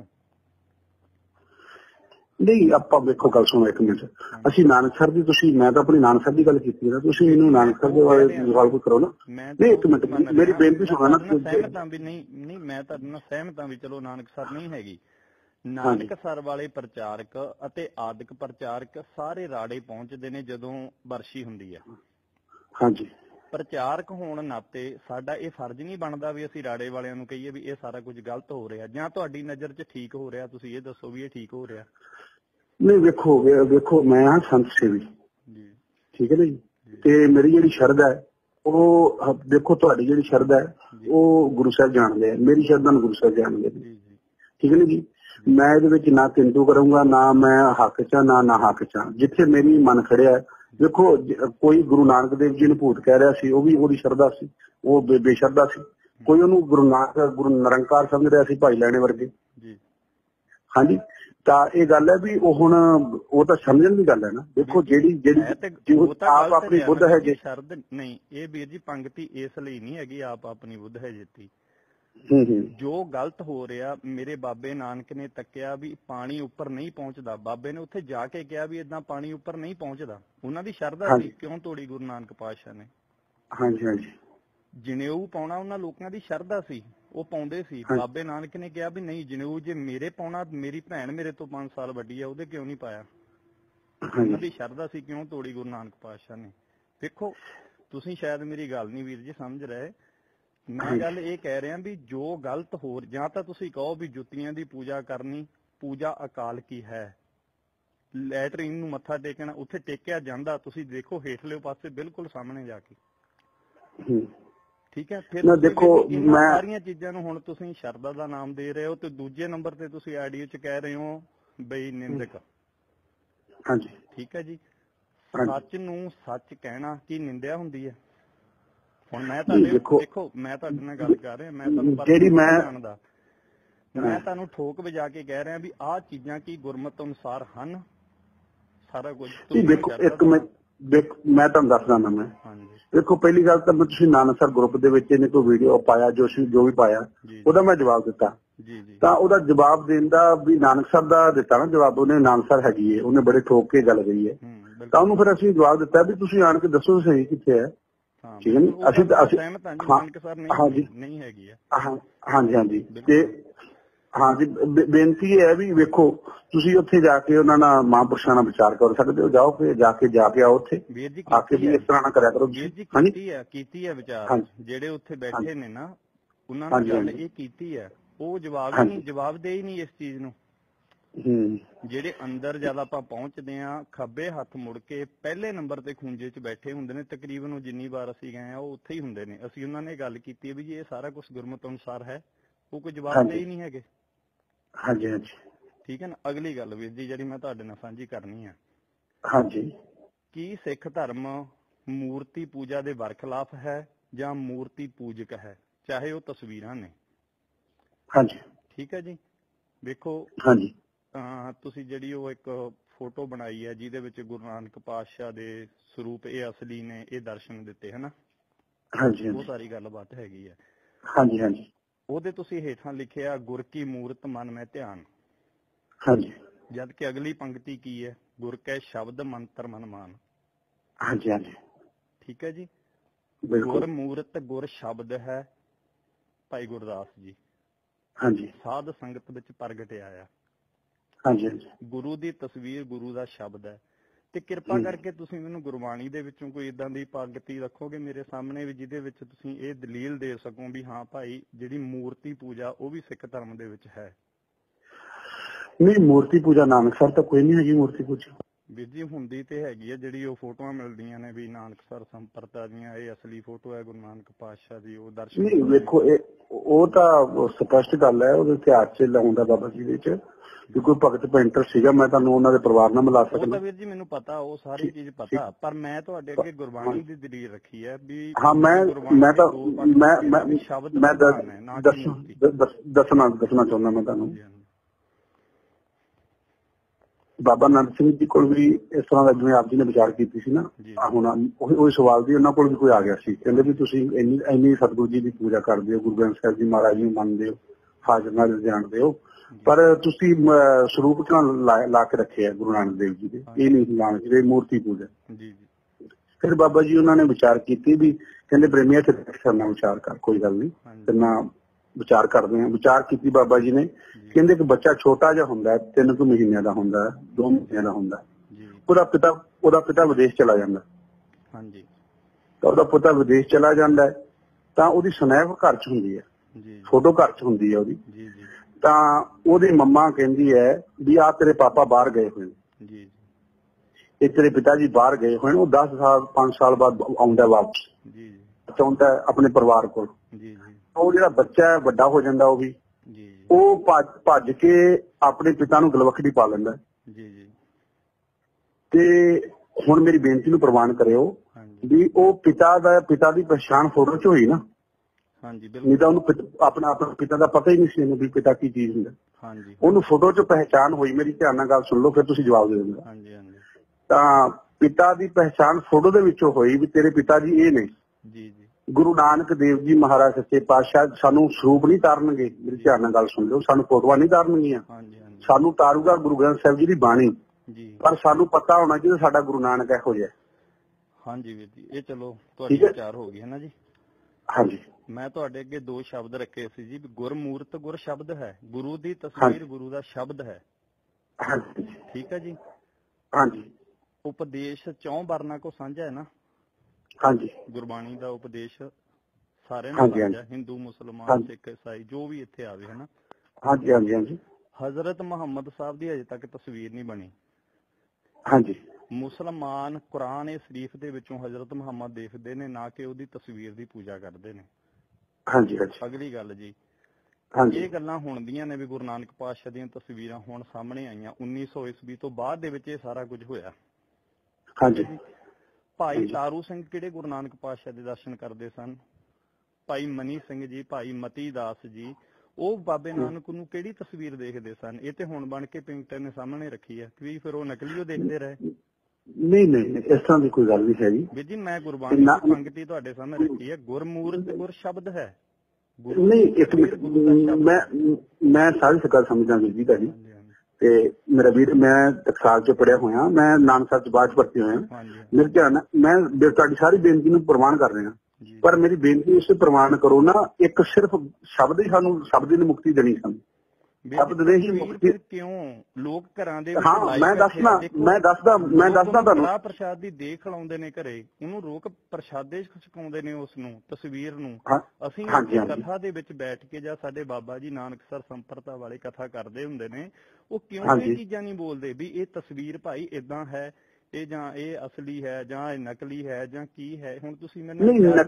ਨਹੀਂ ਆਪਾਂ ਵੇਖੋ ਗੱਲ ਸੁਣੋ ਇੱਕ ਮਿੰਟ। ਅਸੀਂ ਨਾਨਕਸਰ ਦੀ ਤੁਸੀਂ ਮੈਂ ਤਾਂ ਆਪਣੀ ਨਾਨਕਸਰ ਦੀ ਗੱਲ ਕੀਤੀ ਨਾ, ਤੁਸੀਂ ਇਹਨੂੰ ਨਾਨਕਸਰ ਦੇ ਬਾਰੇ ਗੱਲ ਕੋਈ ਕਰੋ ਨਾ। ਨਹੀਂ ਇੱਕ ਮਿੰਟ ਮੇਰੀ ਬੇਨਤੀ ਸੁਣੋ ਨਾ। ਸਹਿਮਤ ਹਾਂ ਵੀ ਨਹੀਂ ਮੈਂ ਤੁਹਾਡੇ ਨਾਲ ਸਹਿਮਤ ਹਾਂ ਵੀ ਚਲੋ ਨਾਨਕਸਰ ਨਹੀਂ ਹੈਗੀ। ਨਾਨਕਸਰ ਵਾਲੇ ਪ੍ਰਚਾਰਕ ਅਤੇ ਆਦਿਕ ਪ੍ਰਚਾਰਕ ਸਾਰੇ ਰਾੜੇ ਪਹੁੰਚਦੇ ਨੇ ਜਦੋਂ ਵਰਸ਼ੀ ਹੁੰਦੀ ਹੈ। ਹਾਂਜੀ। ਪ੍ਰਚਾਰਕ ਹੋਣ ਨਾਤੇ ਸਾਡਾ ਇਹ ਫਰਜ਼ ਨਹੀਂ ਬਣਦਾ ਵੀ ਅਸੀਂ ਰਾੜੇ ਵਾਲਿਆਂ ਨੂੰ ਕਹੀਏ ਵੀ ਇਹ ਸਾਰਾ ਕੁਝ ਗਲਤ ਹੋ ਰਿਹਾ ਜਾਂ ਤੁਹਾਡੀ ਨਜ਼ਰ 'ਚ ਠੀਕ ਹੋ ਰਿਹਾ, ਤੁਸੀਂ ਇਹ ਦੱਸੋ ਵੀ ਇਹ ਠੀਕ ਹੋ ਰਿਹਾ। ਨਹੀਂ ਵੇਖੋ ਮੈਂ ਹਾਂ ਸੰਤ ਸੇਵੀ, ਠੀਕ ਹੈ ਨਾ ਜੀ। ਤੇ ਮੇਰੀ ਜਿਹੜੀ ਸ਼ਰਧਾ ਹੈ ਉਹ ਦੇਖੋ, ਤੁਹਾਡੀ ਜਿਹੜੀ ਸ਼ਰਧਾ ਹੈ ਉਹ ਗੁਰੂ ਸਾਹਿਬ ਜਾਣਦੇ ਆ, ਮੇਰੀ ਸ਼ਰਧਾ ਨੂੰ ਗੁਰੂ ਸਾਹਿਬ ਜਾਣਦੇ ਨੇ, ਠੀਕ ਹੈ ਨਾ ਜੀ। ਮੈਂ ਇਹਦੇ ਵਿੱਚ ਨਾ ਕਿੰਤੂ ਕਰੂੰਗਾ, ਨਾ ਮੈਂ ਹੱਕ ਚ ਨਾ ਹੱਕ ਚ। ਜਿੱਥੇ ਮੇਰੀ ਮਨ ਖੜਿਆ, ਦੇਖੋ ਕੋਈ ਗੁਰੂ ਨਾਨਕ ਦੇਵ ਜੀ ਨੂੰ ਭੂਤ ਕਹਿ ਰਿਹਾ ਸੀ, ਉਹ ਵੀ ਉਹਦੀ ਸ਼ਰਧਾ ਸੀ, ਉਹ ਬੇਸ਼ਰਧਾ ਸੀ। ਕੋਈ ਉਹਨੂੰ ਗੁਰੂ ਨਿਰੰਕਾਰ ਸਮਝ ਰਿਹਾ ਸੀ, ਭਾਈ ਲੈਣੇ ਵਰਗੇ। ਹਾਂਜੀ, ਤਾਂ ਇਹ ਗੱਲ ਹੈ ਵੀ ਉਹ ਹੁਣ ਉਹ ਤਾਂ ਸਮਝਣ ਦੀ ਗੱਲ ਹੈ ਨਾ। ਦੇਖੋ ਜਿਹੜੀ ਆਪ ਆਪਣੀ ਬੁੱਧ ਹੈ ਜੇ ਸ਼ਰਦ ਨਹੀਂ, ਇਹ ਵੀਰ ਜੀ ਪੰਕਤੀ ਇਸ ਲਈ ਨਹੀਂ ਹੈਗੀ ਆਪ ਆਪਣੀ ਬੁੱਧ ਹੈ ਜਿੱਤੀ। ਜੋ ਗਲਤ ਹੋ ਰਿਹਾ, ਮੇਰੇ ਬਾਬੇ ਨਾਨਕ ਨੇ ਤੱਕਿਆ ਵੀ ਪਾਣੀ ਉੱਪਰ ਨਹੀਂ ਪਹੁੰਚਦਾ, ਬਾਬੇ ਨੇ ਉੱਥੇ ਜਾ ਕੇ ਕਿਹਾ ਵੀ ਏਦਾਂ ਪਾਣੀ ਉੱਪਰ ਨਹੀਂ ਪਹੁੰਚਦਾ। ਉਹਨਾਂ ਦੀ ਸ਼ਰਧਾ ਸੀ, ਕਿਉਂ ਤੋੜੀ ਗੁਰੂ ਨਾਨਕ ਪਾਤਸ਼ਾਹ ਨੇ। ਹਾਂਜੀ, ਜਨੇਊ ਪਾਉਣਾ ਉਹਨਾਂ ਲੋਕਾਂ ਦੀ ਸ਼ਰਧਾ ਸੀ, ਉਹ ਪਾਉਂਦੇ ਸੀ। ਬਾਬੇ ਨਾਨਕ ਨੇ ਕਿਹਾ ਵੀ ਨਹੀਂ, ਜਨੇਊ ਜੇ ਮੇਰੇ ਪਾਉਣਾ, ਮੇਰੀ ਭੈਣ ਮੇਰੇ ਤੋਂ 5 ਸਾਲ ਵੱਡੀ ਆ, ਉਹਦੇ ਕਿਉਂ ਨਹੀਂ ਪਾਇਆ। ਉਹਨਾਂ ਦੀ ਸ਼ਰਧਾ ਸੀ, ਕਿਉਂ ਤੋੜੀ ਗੁਰੂ ਨਾਨਕ ਪਾਤਸ਼ਾਹ ਨੇ। ਦੇਖੋ ਤੁਸੀਂ ਸ਼ਾਇਦ ਮੇਰੀ ਗੱਲ ਨਹੀਂ ਵੀਰ ਜੀ ਸਮਝ ਰਹੇ। ਮੈਂ ਗੱਲ ਇਹ ਕਹਿ ਰਿਹਾ ਵੀ ਜੋ ਗਲਤ ਹੋ, ਜਾਂ ਤਾਂ ਤੁਸੀਂ ਕਹੋ ਵੀ ਜੁੱਤੀਆਂ ਦੀ ਪੂਜਾ ਕਰਨੀ, ਪੂਜਾ ਅਕਾਲ ਕੀ ਹੈ। ਲੈਟਰੀਨ ਨੂੰ ਮੱਥਾ ਟੇਕਣਾ, ਉੱਥੇ ਟੇਕਿਆ ਜਾਂਦਾ, ਤੁਸੀਂ ਦੇਖੋ ਹੇਠਲੇ ਪਾਸੇ ਬਿਲਕੁਲ ਸਾਹਮਣੇ ਜਾ ਕੇ, ਠੀਕ ਹੈ। ਫਿਰ ਦੇਖੋ ਇਹਨਾਂ ਸਾਰੀਆਂ ਚੀਜ਼ਾਂ ਨੂੰ ਹੁਣ ਤੁਸੀਂ ਸ਼ਰਧਾ ਦਾ ਨਾਮ ਦੇ ਰਹੇ ਹੋ, ਤੇ ਦੂਜੇ ਨੰਬਰ ਤੇ ਤੁਸੀਂ ਆਡੀਓ ਚ ਕਹਿ ਰਹੇ ਹੋ ਬਈ ਨਿੰਦਕ। ਹਾਂਜੀ, ਠੀਕ ਹੈ ਜੀ। ਸੱਚ ਨੂੰ ਸੱਚ ਕਹਿਣਾ ਕੀ ਨਿੰਦਿਆ ਹੁੰਦੀ ਹੈ। ਹੁਣ ਮੈਂ ਤੁਹਾਡੇ ਦੇਖੋ, ਮੈਂ ਤੁਹਾਡੇ ਨਾਲ ਗੱਲ ਕਰ ਰਿਹਾ, ਮੈਂ ਤੁਹਾਨੂੰ ਜਾਣਦਾ, ਮੈਂ ਤੁਹਾਨੂੰ ਠੋਕ ਵਜਾ ਕੇ ਕਹਿ ਰਿਹਾ ਵੀ ਆਹ ਚੀਜ਼ਾਂ ਕੀ ਗੁਰਮਤ ਅਨੁਸਾਰ ਹਨ, ਸਾਰਾ ਕੁਝ। ਦੇਖੋ ਇੱਕ ਮੈਂ ਤੁਹਾਨੂੰ ਦੱਸਦਾ ਨਾ, ਮੈਂ ਦੇਖੋ ਪਹਿਲੀ ਗੱਲ ਤਾਂ ਤੁਸੀਂ ਨਾਨਕਸਰ ਗਰੁੱਪ ਦੇ ਵਿੱਚ ਇਹਨੇ ਕੋਈ ਵੀਡੀਓ ਪਾਇਆ, ਜੋ ਵੀ ਪਾਇਆ, ਉਹਦਾ ਮੈਂ ਜਵਾਬ ਦਿੱਤਾ। ਤਾਂ ਉਹਦਾ ਜਵਾਬ ਦੇਣ ਦਾ ਵੀ ਨਾਨਕਸਰ ਦਾ ਦਿੱਤਾ ਨਾ ਜਵਾਬ, ਉਹਨੇ ਨਾਨਕਸਰ ਹੈਗੀ ਹੈ, ਉਹਨੇ ਬੜੇ ਠੋਕ ਕੇ ਗੱਲ ਕਹੀ ਹੈ। ਤਾਂ ਉਹਨੂੰ ਫਿਰ ਅਸੀਂ ਜਵਾਬ ਦਿੱਤਾ ਵੀ ਤੁਸੀਂ ਆਣ ਕੇ ਦੱਸੋ ਸਹੀ ਕਿੱਥੇ ਹੈ, ਠੀਕ ਹੈ ਨੀ। ਅਸੀਂ ਨਹੀਂ ਹੈਗੀ ਹੈ। ਹਾਂਜੀ ਤੇ ਹਾਂਜੀ, ਬੇਨਤੀ ਇਹ ਹੈ ਵੀ ਵੇਖੋ ਤੁਸੀਂ ਉੱਥੇ ਜਾ ਕੇ ਉਹਨਾਂ ਨਾਲ ਮਹਾਂਪੁਰਸ਼ਾਂ ਨਾਲ ਵਿਚਾਰ ਕਰ ਸਕਦੇ ਹੋ। ਜਾਓ ਫਿਰ ਜਾ ਕੇ ਆਓ ਉੱਥੇ ਆ ਕੇ ਵੀ ਇਸ ਤਰ੍ਹਾਂ ਨਾ ਕਰਿਆ ਕਰੋ। ਕੀਤੀ ਹੈ ਵਿਚਾਰ, ਜਿਹੜੇ ਉੱਥੇ ਬੈਠੇ ਨੇ ਨਾ ਉਹਨਾਂ ਨੇ ਗੱਲ ਇਹ ਕੀਤੀ ਹੈ, ਉਹ ਜਵਾਬ ਦੇ ਹੀ ਨਹੀਂ ਇਸ ਚੀਜ਼ ਨੂੰ। ਜਿਹੜੇ ਅੰਦਰ ਜਦ ਆਪਾਂ ਪਹੁੰਚਦੇ ਆ, ਖੱਬੇ ਹੱਥ ਮੁੜ ਕੇ ਪਹਿਲੇ ਨੰਬਰ ਤੇ ਖੂੰਜੇ 'ਚ ਬੈਠੇ ਹੁੰਦੇ ਨੇ, ਤਕਰੀਬਨ ਜਿੰਨੀ ਵਾਰ ਅਸੀਂ ਗਏ ਆ ਉਹ ਉੱਥੇ ਹੀ ਹੁੰਦੇ ਨੇ। ਅਸੀਂ ਉਹਨਾਂ ਨੇ ਗੱਲ ਕੀਤੀ ਹੈ ਵੀ ਜੀ ਇਹ ਸਾਰਾ ਕੁਝ ਗੁਰਮਤਿ ਅਨੁਸਾਰ ਹੈ, ਉਹ ਕੋਈ ਜਵਾਬ ਦੇ ਹੀ ਨਹੀਂ ਹੈਗੇ। ਹਾਂਜੀ, ਠੀਕ ਹੈ ਨਾ। ਅਗਲੀ ਗੱਲ ਵੀਰ ਜੀ ਜਿਹੜੀ ਮੈਂ ਤੁਹਾਡੇ ਨਾਲ ਸਾਂਝੀ ਕਰਨੀ ਆ, ਹਾਂਜੀ, ਕੀ ਸਿੱਖ ਧਰਮ ਮੂਰਤੀ ਪੂਜਾ ਦੇ ਵਰਖਲਾਫ ਹੈ ਜਾਂ ਮੂਰਤੀ ਪੂਜਕ ਹੈ, ਚਾਹੇ ਉਹ ਤਸਵੀਰਾਂ ਨੇ। ਹਾਂਜੀ, ਠੀਕ ਹੈ ਜੀ। ਵੇਖੋ ਹਾਂਜੀ, ਤੁਸੀਂ ਜਿਹੜੀ ਉਹ ਇੱਕ ਫੋਟੋ ਬਣਾਈ ਹੈ ਜਿਹਦੇ ਵਿੱਚ ਗੁਰੂ ਨਾਨਕ ਪਾਤਸ਼ਾਹ ਦੇ ਸਰੂਪ ਇਹ ਅਸਲੀ ਨੇ, ਇਹ ਦਰਸ਼ਨ ਦਿੱਤੇ ਹਨਾ। ਹਾਂਜੀ, ਉਹ ਸਾਰੀ ਗੱਲਬਾਤ ਹੈਗੀ ਹੈ। ਹਾਂਜੀ, ਉਹਦੇ ਤੁਸੀਂ ਹੇਠਾਂ ਲਿਖਿਆ ਗੁਰ ਕੀ ਮੂਰਤ ਮਨ ਮੈਂ ਧਿਆਨ। ਹਾਂਜੀ, ਜਦ ਕਿ ਅਗਲੀ ਪੰਕਤੀ ਕੀ ਹੈ, ਗੁਰ ਕੈ ਸ਼ਬਦ ਮੰਤਰ ਮਨ ਮਾਨ। ਹਾਂਜੀ, ਠੀਕ ਹੈ ਜੀ। ਗੁਰ ਮੂਰਤ ਗੁਰ ਸ਼ਬਦ ਹੈ ਭਾਈ ਗੁਰਦਾਸ ਜੀ। ਹਾਂਜੀ, ਸਾਧ ਸੰਗਤ ਵਿੱਚ ਪ੍ਰਗਟਿਆ ਆ। ਹਾਂਜੀ, ਗੁਰੂ ਦੀ ਤਸਵੀਰ, ਗੁਰੂ ਦਾ ਸ਼ਬਦ ਹੈ। ਤੇ ਕਿਰਪਾ ਕਰਕੇ ਤੁਸੀਂ ਮੈਨੂੰ ਗੁਰਬਾਣੀ ਦੇ ਵਿੱਚੋਂ ਕੋਈ ਏਦਾਂ ਦੀ ਪੰਕਤੀ ਰੱਖੋਗੇ ਮੇਰੇ ਸਾਹਮਣੇ ਵੀ ਜਿਹਦੇ ਵਿੱਚ ਤੁਸੀਂ ਇਹ ਦਲੀਲ ਦੇ ਸਕੋ ਵੀ ਹਾਂ ਭਾਈ ਜਿਹੜੀ ਮੂਰਤੀ ਪੂਜਾ ਉਹ ਵੀ ਸਿੱਖ ਧਰਮ ਦੇ ਵਿੱਚ ਹੈ। ਨਹੀਂ, ਮੂਰਤੀ ਪੂਜਾ ਨਾਨਕਸਰ ਤਾਂ ਕੋਈ ਨਹੀਂ ਹੈਗੀ। ਮੂਰਤੀ ਪੂਜਾ ਵੀਰ ਜੀ ਹੁੰਦੀ ਤੇ ਹੈਗੀ ਹੈ, ਜਿਹੜੀ ਉਹ ਫੋਟੋਆਂ ਮਿਲਦੀਆਂ ਨੇ ਵੀ ਨਾਨਕਸਰ ਸੰਪਰਦਾ ਦੀਆਂ, ਇਹ ਅਸਲੀ ਫੋਟੋ ਹੈ ਗੁਰੂ ਨਾਨਕ ਪਾਤਸ਼ਾਹ ਦੀ। ਉਹ ਦਰਸ਼ਨ ਨਹੀਂ, ਵੇਖੋ ਉਹ ਤਾਂ ਸਪਸ਼ਟ ਗੱਲ ਹੈ, ਉਹਦੇ ਇਤਿਹਾਸ 'ਚ ਲਾਉਂਦਾ ਬਾਬਾ ਜੀ ਵਿੱਚ ਵੀ ਕੋਈ ਭਗਤ ਪੈਂਟਰ ਸੀਗਾ। ਮੈਂ ਤੁਹਾਨੂੰ ਉਹਨਾਂ ਦੇ ਪਰਿਵਾਰ ਨਾਲ ਮਿਲਾ ਸਕਦਾ। ਉਹ ਤਾਂ ਵੀਰ ਜੀ ਮੈਨੂੰ ਪਤਾ, ਉਹ ਸਾਰੀ ਚੀਜ਼ ਪਤਾ, ਪਰ ਮੈਂ ਤੁਹਾਡੇ ਅੱਗੇ ਗੁਰਬਾਣੀ ਦੀ ਦਲੀਲ ਰੱਖੀ ਹੈ ਵੀ ਹਾਂ। ਮੈਂ ਦੱਸਣਾ ਚਾਹੁੰਦਾ ਮੈਂ ਤੁਹਾਨੂੰ। ਬਾਬਾ ਨੰਦ ਸਿੰਘ ਜੀ ਕੋਲ ਵੀ ਇਸ ਤਰ੍ਹਾਂ ਦਾ ਜਿਵੇਂ ਆਪ ਜੀ ਨੇ ਵਿਚਾਰ ਕੀਤੀ ਸੀ ਨਾ, ਹੁਣ ਉਹੀ ਸਵਾਲ ਦੀ ਉਹਨਾਂ ਕੋਲ ਵੀ ਕੋਈ ਆ ਗਿਆ ਸੀ। ਕਹਿੰਦੇ ਵੀ ਤੁਸੀਂ ਇੰਨੀ ਸਤਿਗੁਰੂ ਜੀ ਦੀ ਪੂਜਾ ਕਰਦੇ ਹੋ, ਗੁਰੂ ਗ੍ਰੰਥ ਸਾਹਿਬ ਜੀ ਮਹਾਰਾਜ ਜੀ ਨੂੰ ਮੰਨਦੇ ਹੋ, ਹਾਜ਼ਰ ਨਾਜ਼ਰ ਜਾਣਦੇ ਹੋ, ਪਰ ਤੁਸੀਂ ਸਰੂਪ ਚ ਲਾ ਕੇ ਰੱਖਿਆ ਗੁਰੂ ਨਾਨਕ ਦੇਵ ਜੀ ਦੇ, ਇਹ ਨਹੀਂ ਲਾਉਣਾ ਚਾਹੀਦਾ ਮੂਰਤੀ ਪੂਜਾ। ਫਿਰ ਬਾਬਾ ਜੀ ਉਹਨਾਂ ਨੇ ਵਿਚਾਰ ਕੀਤੀ ਵੀ ਕਹਿੰਦੇ ਪ੍ਰੇਮੀਆਂ ਤੇ ਕਰਨਾ ਵਿਚਾਰ ਕਰ, ਕੋਈ ਗੱਲ ਨਹੀਂ ਕਰਨਾ, ਵਿਚਾਰ ਕਰਦੇ ਆ। ਵਿਚਾਰ ਕੀਤੀ ਬਾਬਾ ਜੀ ਨੇ, ਕਹਿੰਦੇ ਕਿ ਬੱਚਾ ਛੋਟਾ ਜਿਹਾ ਹੁੰਦਾ, 3 ਕੁ ਮਹੀਨਿਆਂ ਦਾ ਹੁੰਦਾ, 2 ਮਹੀਨਿਆਂ ਦਾ ਹੁੰਦਾ, ਉਹਦਾ ਪਿਤਾ ਵਿਦੇਸ਼ ਚਲਾ ਜਾਂਦਾ। ਤਾਂ ਉਹਦਾ ਪਿਤਾ ਵਿਦੇਸ਼ ਚਲਾ ਜਾਂਦਾ ਤਾਂ ਉਹਦੀ ਸਨੈਪ ਘਰ ਚ ਹੁੰਦੀ ਹੈ, ਫੋਟੋ ਘਰ ਚ ਹੁੰਦੀ ਹੈ ਉਹਦੀ। ਤਾਂ ਉਹਦੀ ਮੰਮਾ ਕਹਿੰਦੀ ਹੈ ਵੀ ਆਹ ਤੇਰੇ ਪਾਪਾ ਬਾਹਰ ਗਏ ਹੋਏ ਨੇ, ਜੀ ਇਹ ਤੇਰੇ ਪਿਤਾ ਜੀ ਬਾਹਰ ਗਏ ਹੋਏ ਨੇ, ਉਹ 10 ਸਾਲ 5 ਸਾਲ ਬਾਅਦ ਆਉਂਦਾ ਵਾਪਸ, ਜੀ ਚਾਹੁੰਦਾ ਆਪਣੇ ਪਰਿਵਾਰ ਕੋਲ। ਜੀ ਉਹ ਜਿਹੜਾ ਬੱਚਾ ਹੈ ਵੱਡਾ ਹੋ ਜਾਂਦਾ, ਉਹ ਵੀ ਜੀ ਉਹ ਭੱਜ ਕੇ ਆਪਣੇ ਪਿਤਾ ਨੂੰ ਗਲਵੱਕੜੀ ਪਾ ਲੈਂਦਾ। ਜੀ ਜੀ ਤੇ ਹੁਣ ਮੇਰੀ ਬੇਨਤੀ ਨੂੰ ਪ੍ਰਵਾਨ ਕਰਿਓ ਵੀ ਉਹ ਪਿਤਾ ਦੀ ਪਛਾਣ ਫੋਟੋ 'ਚ ਹੋਈ ਨਾ। ਹਾਂਜੀ ਨਹੀਂ ਤਾਂ ਉਹਨੂੰ ਆਪਣਾ ਪਿਤਾ ਦਾ ਪਤਾ ਹੀ ਨਹੀਂ ਸੀ ਇਹਨੂੰ ਵੀ ਪਿਤਾ ਕੀ ਚੀਜ਼ ਹੁੰਦਾ। ਹਾਂਜੀ ਉਹਨੂੰ ਫੋਟੋ 'ਚ ਪਹਿਚਾਣ ਹੋਈ। ਮੇਰੀ ਧਿਆਨ ਨਾਲ ਗੱਲ ਸੁਣ ਲਓ, ਫਿਰ ਤੁਸੀਂ ਜਵਾਬ ਦੇ ਦਿਓ। ਹਾਂਜੀ ਹਾਂਜੀ ਤਾਂ ਪਿਤਾ ਦੀ ਪਹਿਚਾਣ ਫੋਟੋ ਦੇ ਵਿੱਚੋਂ ਹੋਈ ਵੀ ਤੇਰੇ ਪਿਤਾ ਜੀ ਇਹ ਨੇ। ਜੀ ਜੀ ਗੁਰੂ ਨਾਨਕ ਦੇਵ ਜੀ ਮਹਾਰਾਜ ਸੱਚੇ ਪਾਤਸ਼ਾਹ ਸਾਨੂੰ ਸਰੂਪ ਨਹੀਂ ਤਾਰਨਗੇ, ਮੇਰੀ ਧਿਆਨ ਨਾਲ ਗੱਲ ਸੁਣ ਲਓ, ਸਾਨੂੰ ਫੋਟੋਆਂ ਨਹੀਂ ਤਾਰਨਗੀਆਂ, ਸਾਨੂੰ ਤਾਰੂਗਾ ਗੁਰੂ ਗ੍ਰੰਥ ਸਾਹਿਬ ਜੀ ਦੀ ਬਾਣੀ। ਪਰ ਸਾਨੂੰ ਪਤਾ ਹੋਣਾ ਚਾਹੀਦਾ ਸਾਡਾ ਗੁਰੂ ਨਾਨਕ ਇਹੋ ਜਿਹਾ। ਹਾਂਜੀ ਵੀਰ ਜੀ, ਇਹ ਚਲੋ ਤੁਹਾਡੀ ਵਿਚਾਰ ਹੋ ਗਈ ਹੈ ਨਾ ਜੀ। ਹਾਂਜੀ, ਮੈਂ ਤੁਹਾਡੇ ਅੱਗੇ 2 ਸ਼ਬਦ ਰੱਖੇ ਸੀ ਜੀ, ਗੁਰਮੂਰਤ ਗੁਰ ਸ਼ਬਦ ਹੈ, ਗੁਰੂ ਦੀ ਤਸਵੀਰ ਗੁਰੂ ਦਾ ਸ਼ਬਦ ਹੈ। ਹਾਂਜੀ ਠੀਕ ਹੈ ਜੀ। ਹਾਂਜੀ, ਉਪਦੇਸ਼ 4 ਵਰਨਾ ਕੋ ਸਾਂਝਾ ਹੈ ਨਾ। ਹਾਂਜੀ, ਗੁਰਬਾਣੀ ਦਾ ਉਪਦੇਸ਼ ਸਾਰਿਆਂ ਨੂੰ ਸਾਂਝਾ, ਹਿੰਦੂ ਮੁਸਲਮਾਨ ਸਿੱਖ ਈਸਾਈ ਜੋ ਵੀ ਇੱਥੇ ਆਵੇ ਹੈ ਨਾ। ਹਾਂਜੀ ਹਾਂਜੀ ਹਾਂਜੀ। ਹਜ਼ਰਤ ਮੁਹੰਮਦ ਸਾਹਿਬ ਦੀ ਅਜੇ ਤੱਕ ਤਸਵੀਰ ਨਹੀਂ ਬਣੀ। ਹਾਂਜੀ। ਮੁਸਲਮਾਨ ਕੁਰਾਨ ਸ਼ਰੀਫ ਦੇ ਵਿੱਚੋਂ ਹਜ਼ਰਤ ਮੁਹੰਮਦ ਦੇਖਦੇ ਨੇ, ਨਾ ਕਿ ਉਹਦੀ ਤਸਵੀਰ ਦੀ ਪੂਜਾ ਕਰਦੇ ਨੇ। ਹਾਂਜੀ ਹਾਂਜੀ। ਅਗਲੀ ਗੱਲ ਜੀ, ਇਹ ਗੱਲਾਂ ਹੁੰਦੀਆਂ ਨੇ ਵੀ ਗੁਰੂ ਨਾਨਕ ਪਾਤਸ਼ਾਹ ਦੀਆਂ ਤਸਵੀਰਾਂ ਹੁਣ ਸਾਹਮਣੇ ਆਈਆਂ 1900 ਈਸਵੀ ਤੋਂ ਬਾਅਦ ਦੇ ਵਿੱਚ ਇਹ ਸਾਰਾ ਕੁਝ ਹੋਇਆ। ਹਾਂਜੀ। ਭਾਈ ਤਾਰੂ ਸਿੰਘ ਕਿਹੜੇ ਗੁਰੂ ਨਾਨਕ ਪਾਤਸ਼ਾਹ ਦੇ ਦਰਸ਼ਨ ਕਰਦੇ ਸਨ? ਭਾਈ ਮਨੀ ਸਿੰਘ ਜੀ, ਭਾਈ ਮਤੀ ਦਾਸ ਜੀ, ਉਹ ਬਾਬੇ ਨਾਨਕ ਨੂੰ ਕਿਹੜੀ ਤਸਵੀਰ ਦੇਖਦੇ ਸਨ? ਇਹ ਤੇ ਹੁਣ ਬਣ ਕੇ ਪਿੰਕਟਰ ਨੇ ਸਾਹਮਣੇ ਰੱਖੀ ਹੈ ਕਿ ਫਿਰ ਉਹ ਨਕਲੀ ਉਹ ਦੇਖਦੇ ਰਹੇ। ਨਹੀਂ ਨਹੀਂ, ਇਸ ਤਰ੍ਹਾਂ ਦੀ ਕੋਈ ਗੱਲ ਨਹੀਂ ਹੈ ਜੀ। ਵੀਰ ਜੀ, ਮੈਂ ਗੁਰਬਾਣੀ ਦੀ ਪੰਕਤੀ ਤੁਹਾਡੇ ਸਾਹਮਣੇ ਰੱਖੀ ਹੈ, ਗੁਰਮੂਰਤ ਗੁਰ ਸ਼ਬਦ ਹੈ। ਨਹੀਂ, ਇੱਕ ਮਿੰਟ, ਮੈਂ ਸਾਰੀ ਗੱਲ ਸਮਝਦਾ ਵੀਰ ਜੀ ਤੁਹਾਡੀ। ਤੇ ਮੇਰਾ ਵੀਰ, ਮੈਂ ਟਕਸਾਲ ਚ ਪੜਿਆ ਹੋਇਆ, ਮੈਂ ਨਾਨਕਸਰ ਚ ਬਾਅਦ ਚ ਭਰਤੀ ਹੋਇਆ। ਮੇਰੇ ਧਿਆਨ ਮੈਂ ਤੁਹਾਡੀ ਸਾਰੀ ਬੇਨਤੀ ਨੂੰ ਪ੍ਰਵਾਨ ਕਰ ਰਿਹਾ, ਪਰ ਮੇਰੀ ਬੇਨਤੀ ਉਸ ਪ੍ਰਵਾਨ ਕਰੋ ਨਾ। ਇੱਕ ਸਿਰਫ ਸ਼ਬਦ ਹੀ ਸਾਨੂੰ, ਸ਼ਬਦ ਦੀ ਮੁਕਤੀ ਦੇਣੀ ਸਾਨੂੰ, ਸ਼ਬਦ ਦੇ ਹੀ ਮੁਕਤੀ। ਕਿਉਂ ਲੋਕ ਘਰਾਂ ਦੇ ਵਿੱਚ? ਹਾਂ, ਮੈਂ ਦੱਸਦਾ ਤੁਹਾਨੂੰ। ਪ੍ਰਸ਼ਾਦ ਦੀ ਦੇਖ ਲਾਉਂਦੇ ਨੇ ਘਰੇ, ਉਹਨੂੰ ਲੋਕ ਪ੍ਰਸ਼ਾਦੇ ਛਕਾਉਂਦੇ ਨੇ ਉਸ ਨੂੰ, ਤਸਵੀਰ ਨੂੰ। ਅਸੀਂ ਕਥਾ ਦੇ ਵਿੱਚ ਬੈਠ ਕੇ, ਜਾਂ ਸਾਡੇ ਬਾਬਾ ਜੀ ਨਾਨਕਸਰ ਸੰਪਰਦਾ ਵਾਲੇ ਕਥਾ ਕਰਦੇ ਹੁੰਦੇ ਨੇ, ਉਹ ਕਿਉਂ ਇਹ ਚੀਜ਼ਾਂ ਨਹੀਂ ਬੋਲਦੇ ਵੀ ਇਹ ਤਸਵੀਰ ਭਾਈ ਏਦਾਂ ਹੈ, ਇਹ ਜਾਂ ਇਹ ਅਸਲੀ ਹੈ ਜਾਂ ਇਹ ਨਕਲੀ ਹੈ ਜਾਂ ਕੀ ਹੈ? ਹੁਣ ਤੁਸੀਂ ਮੈਨੂੰ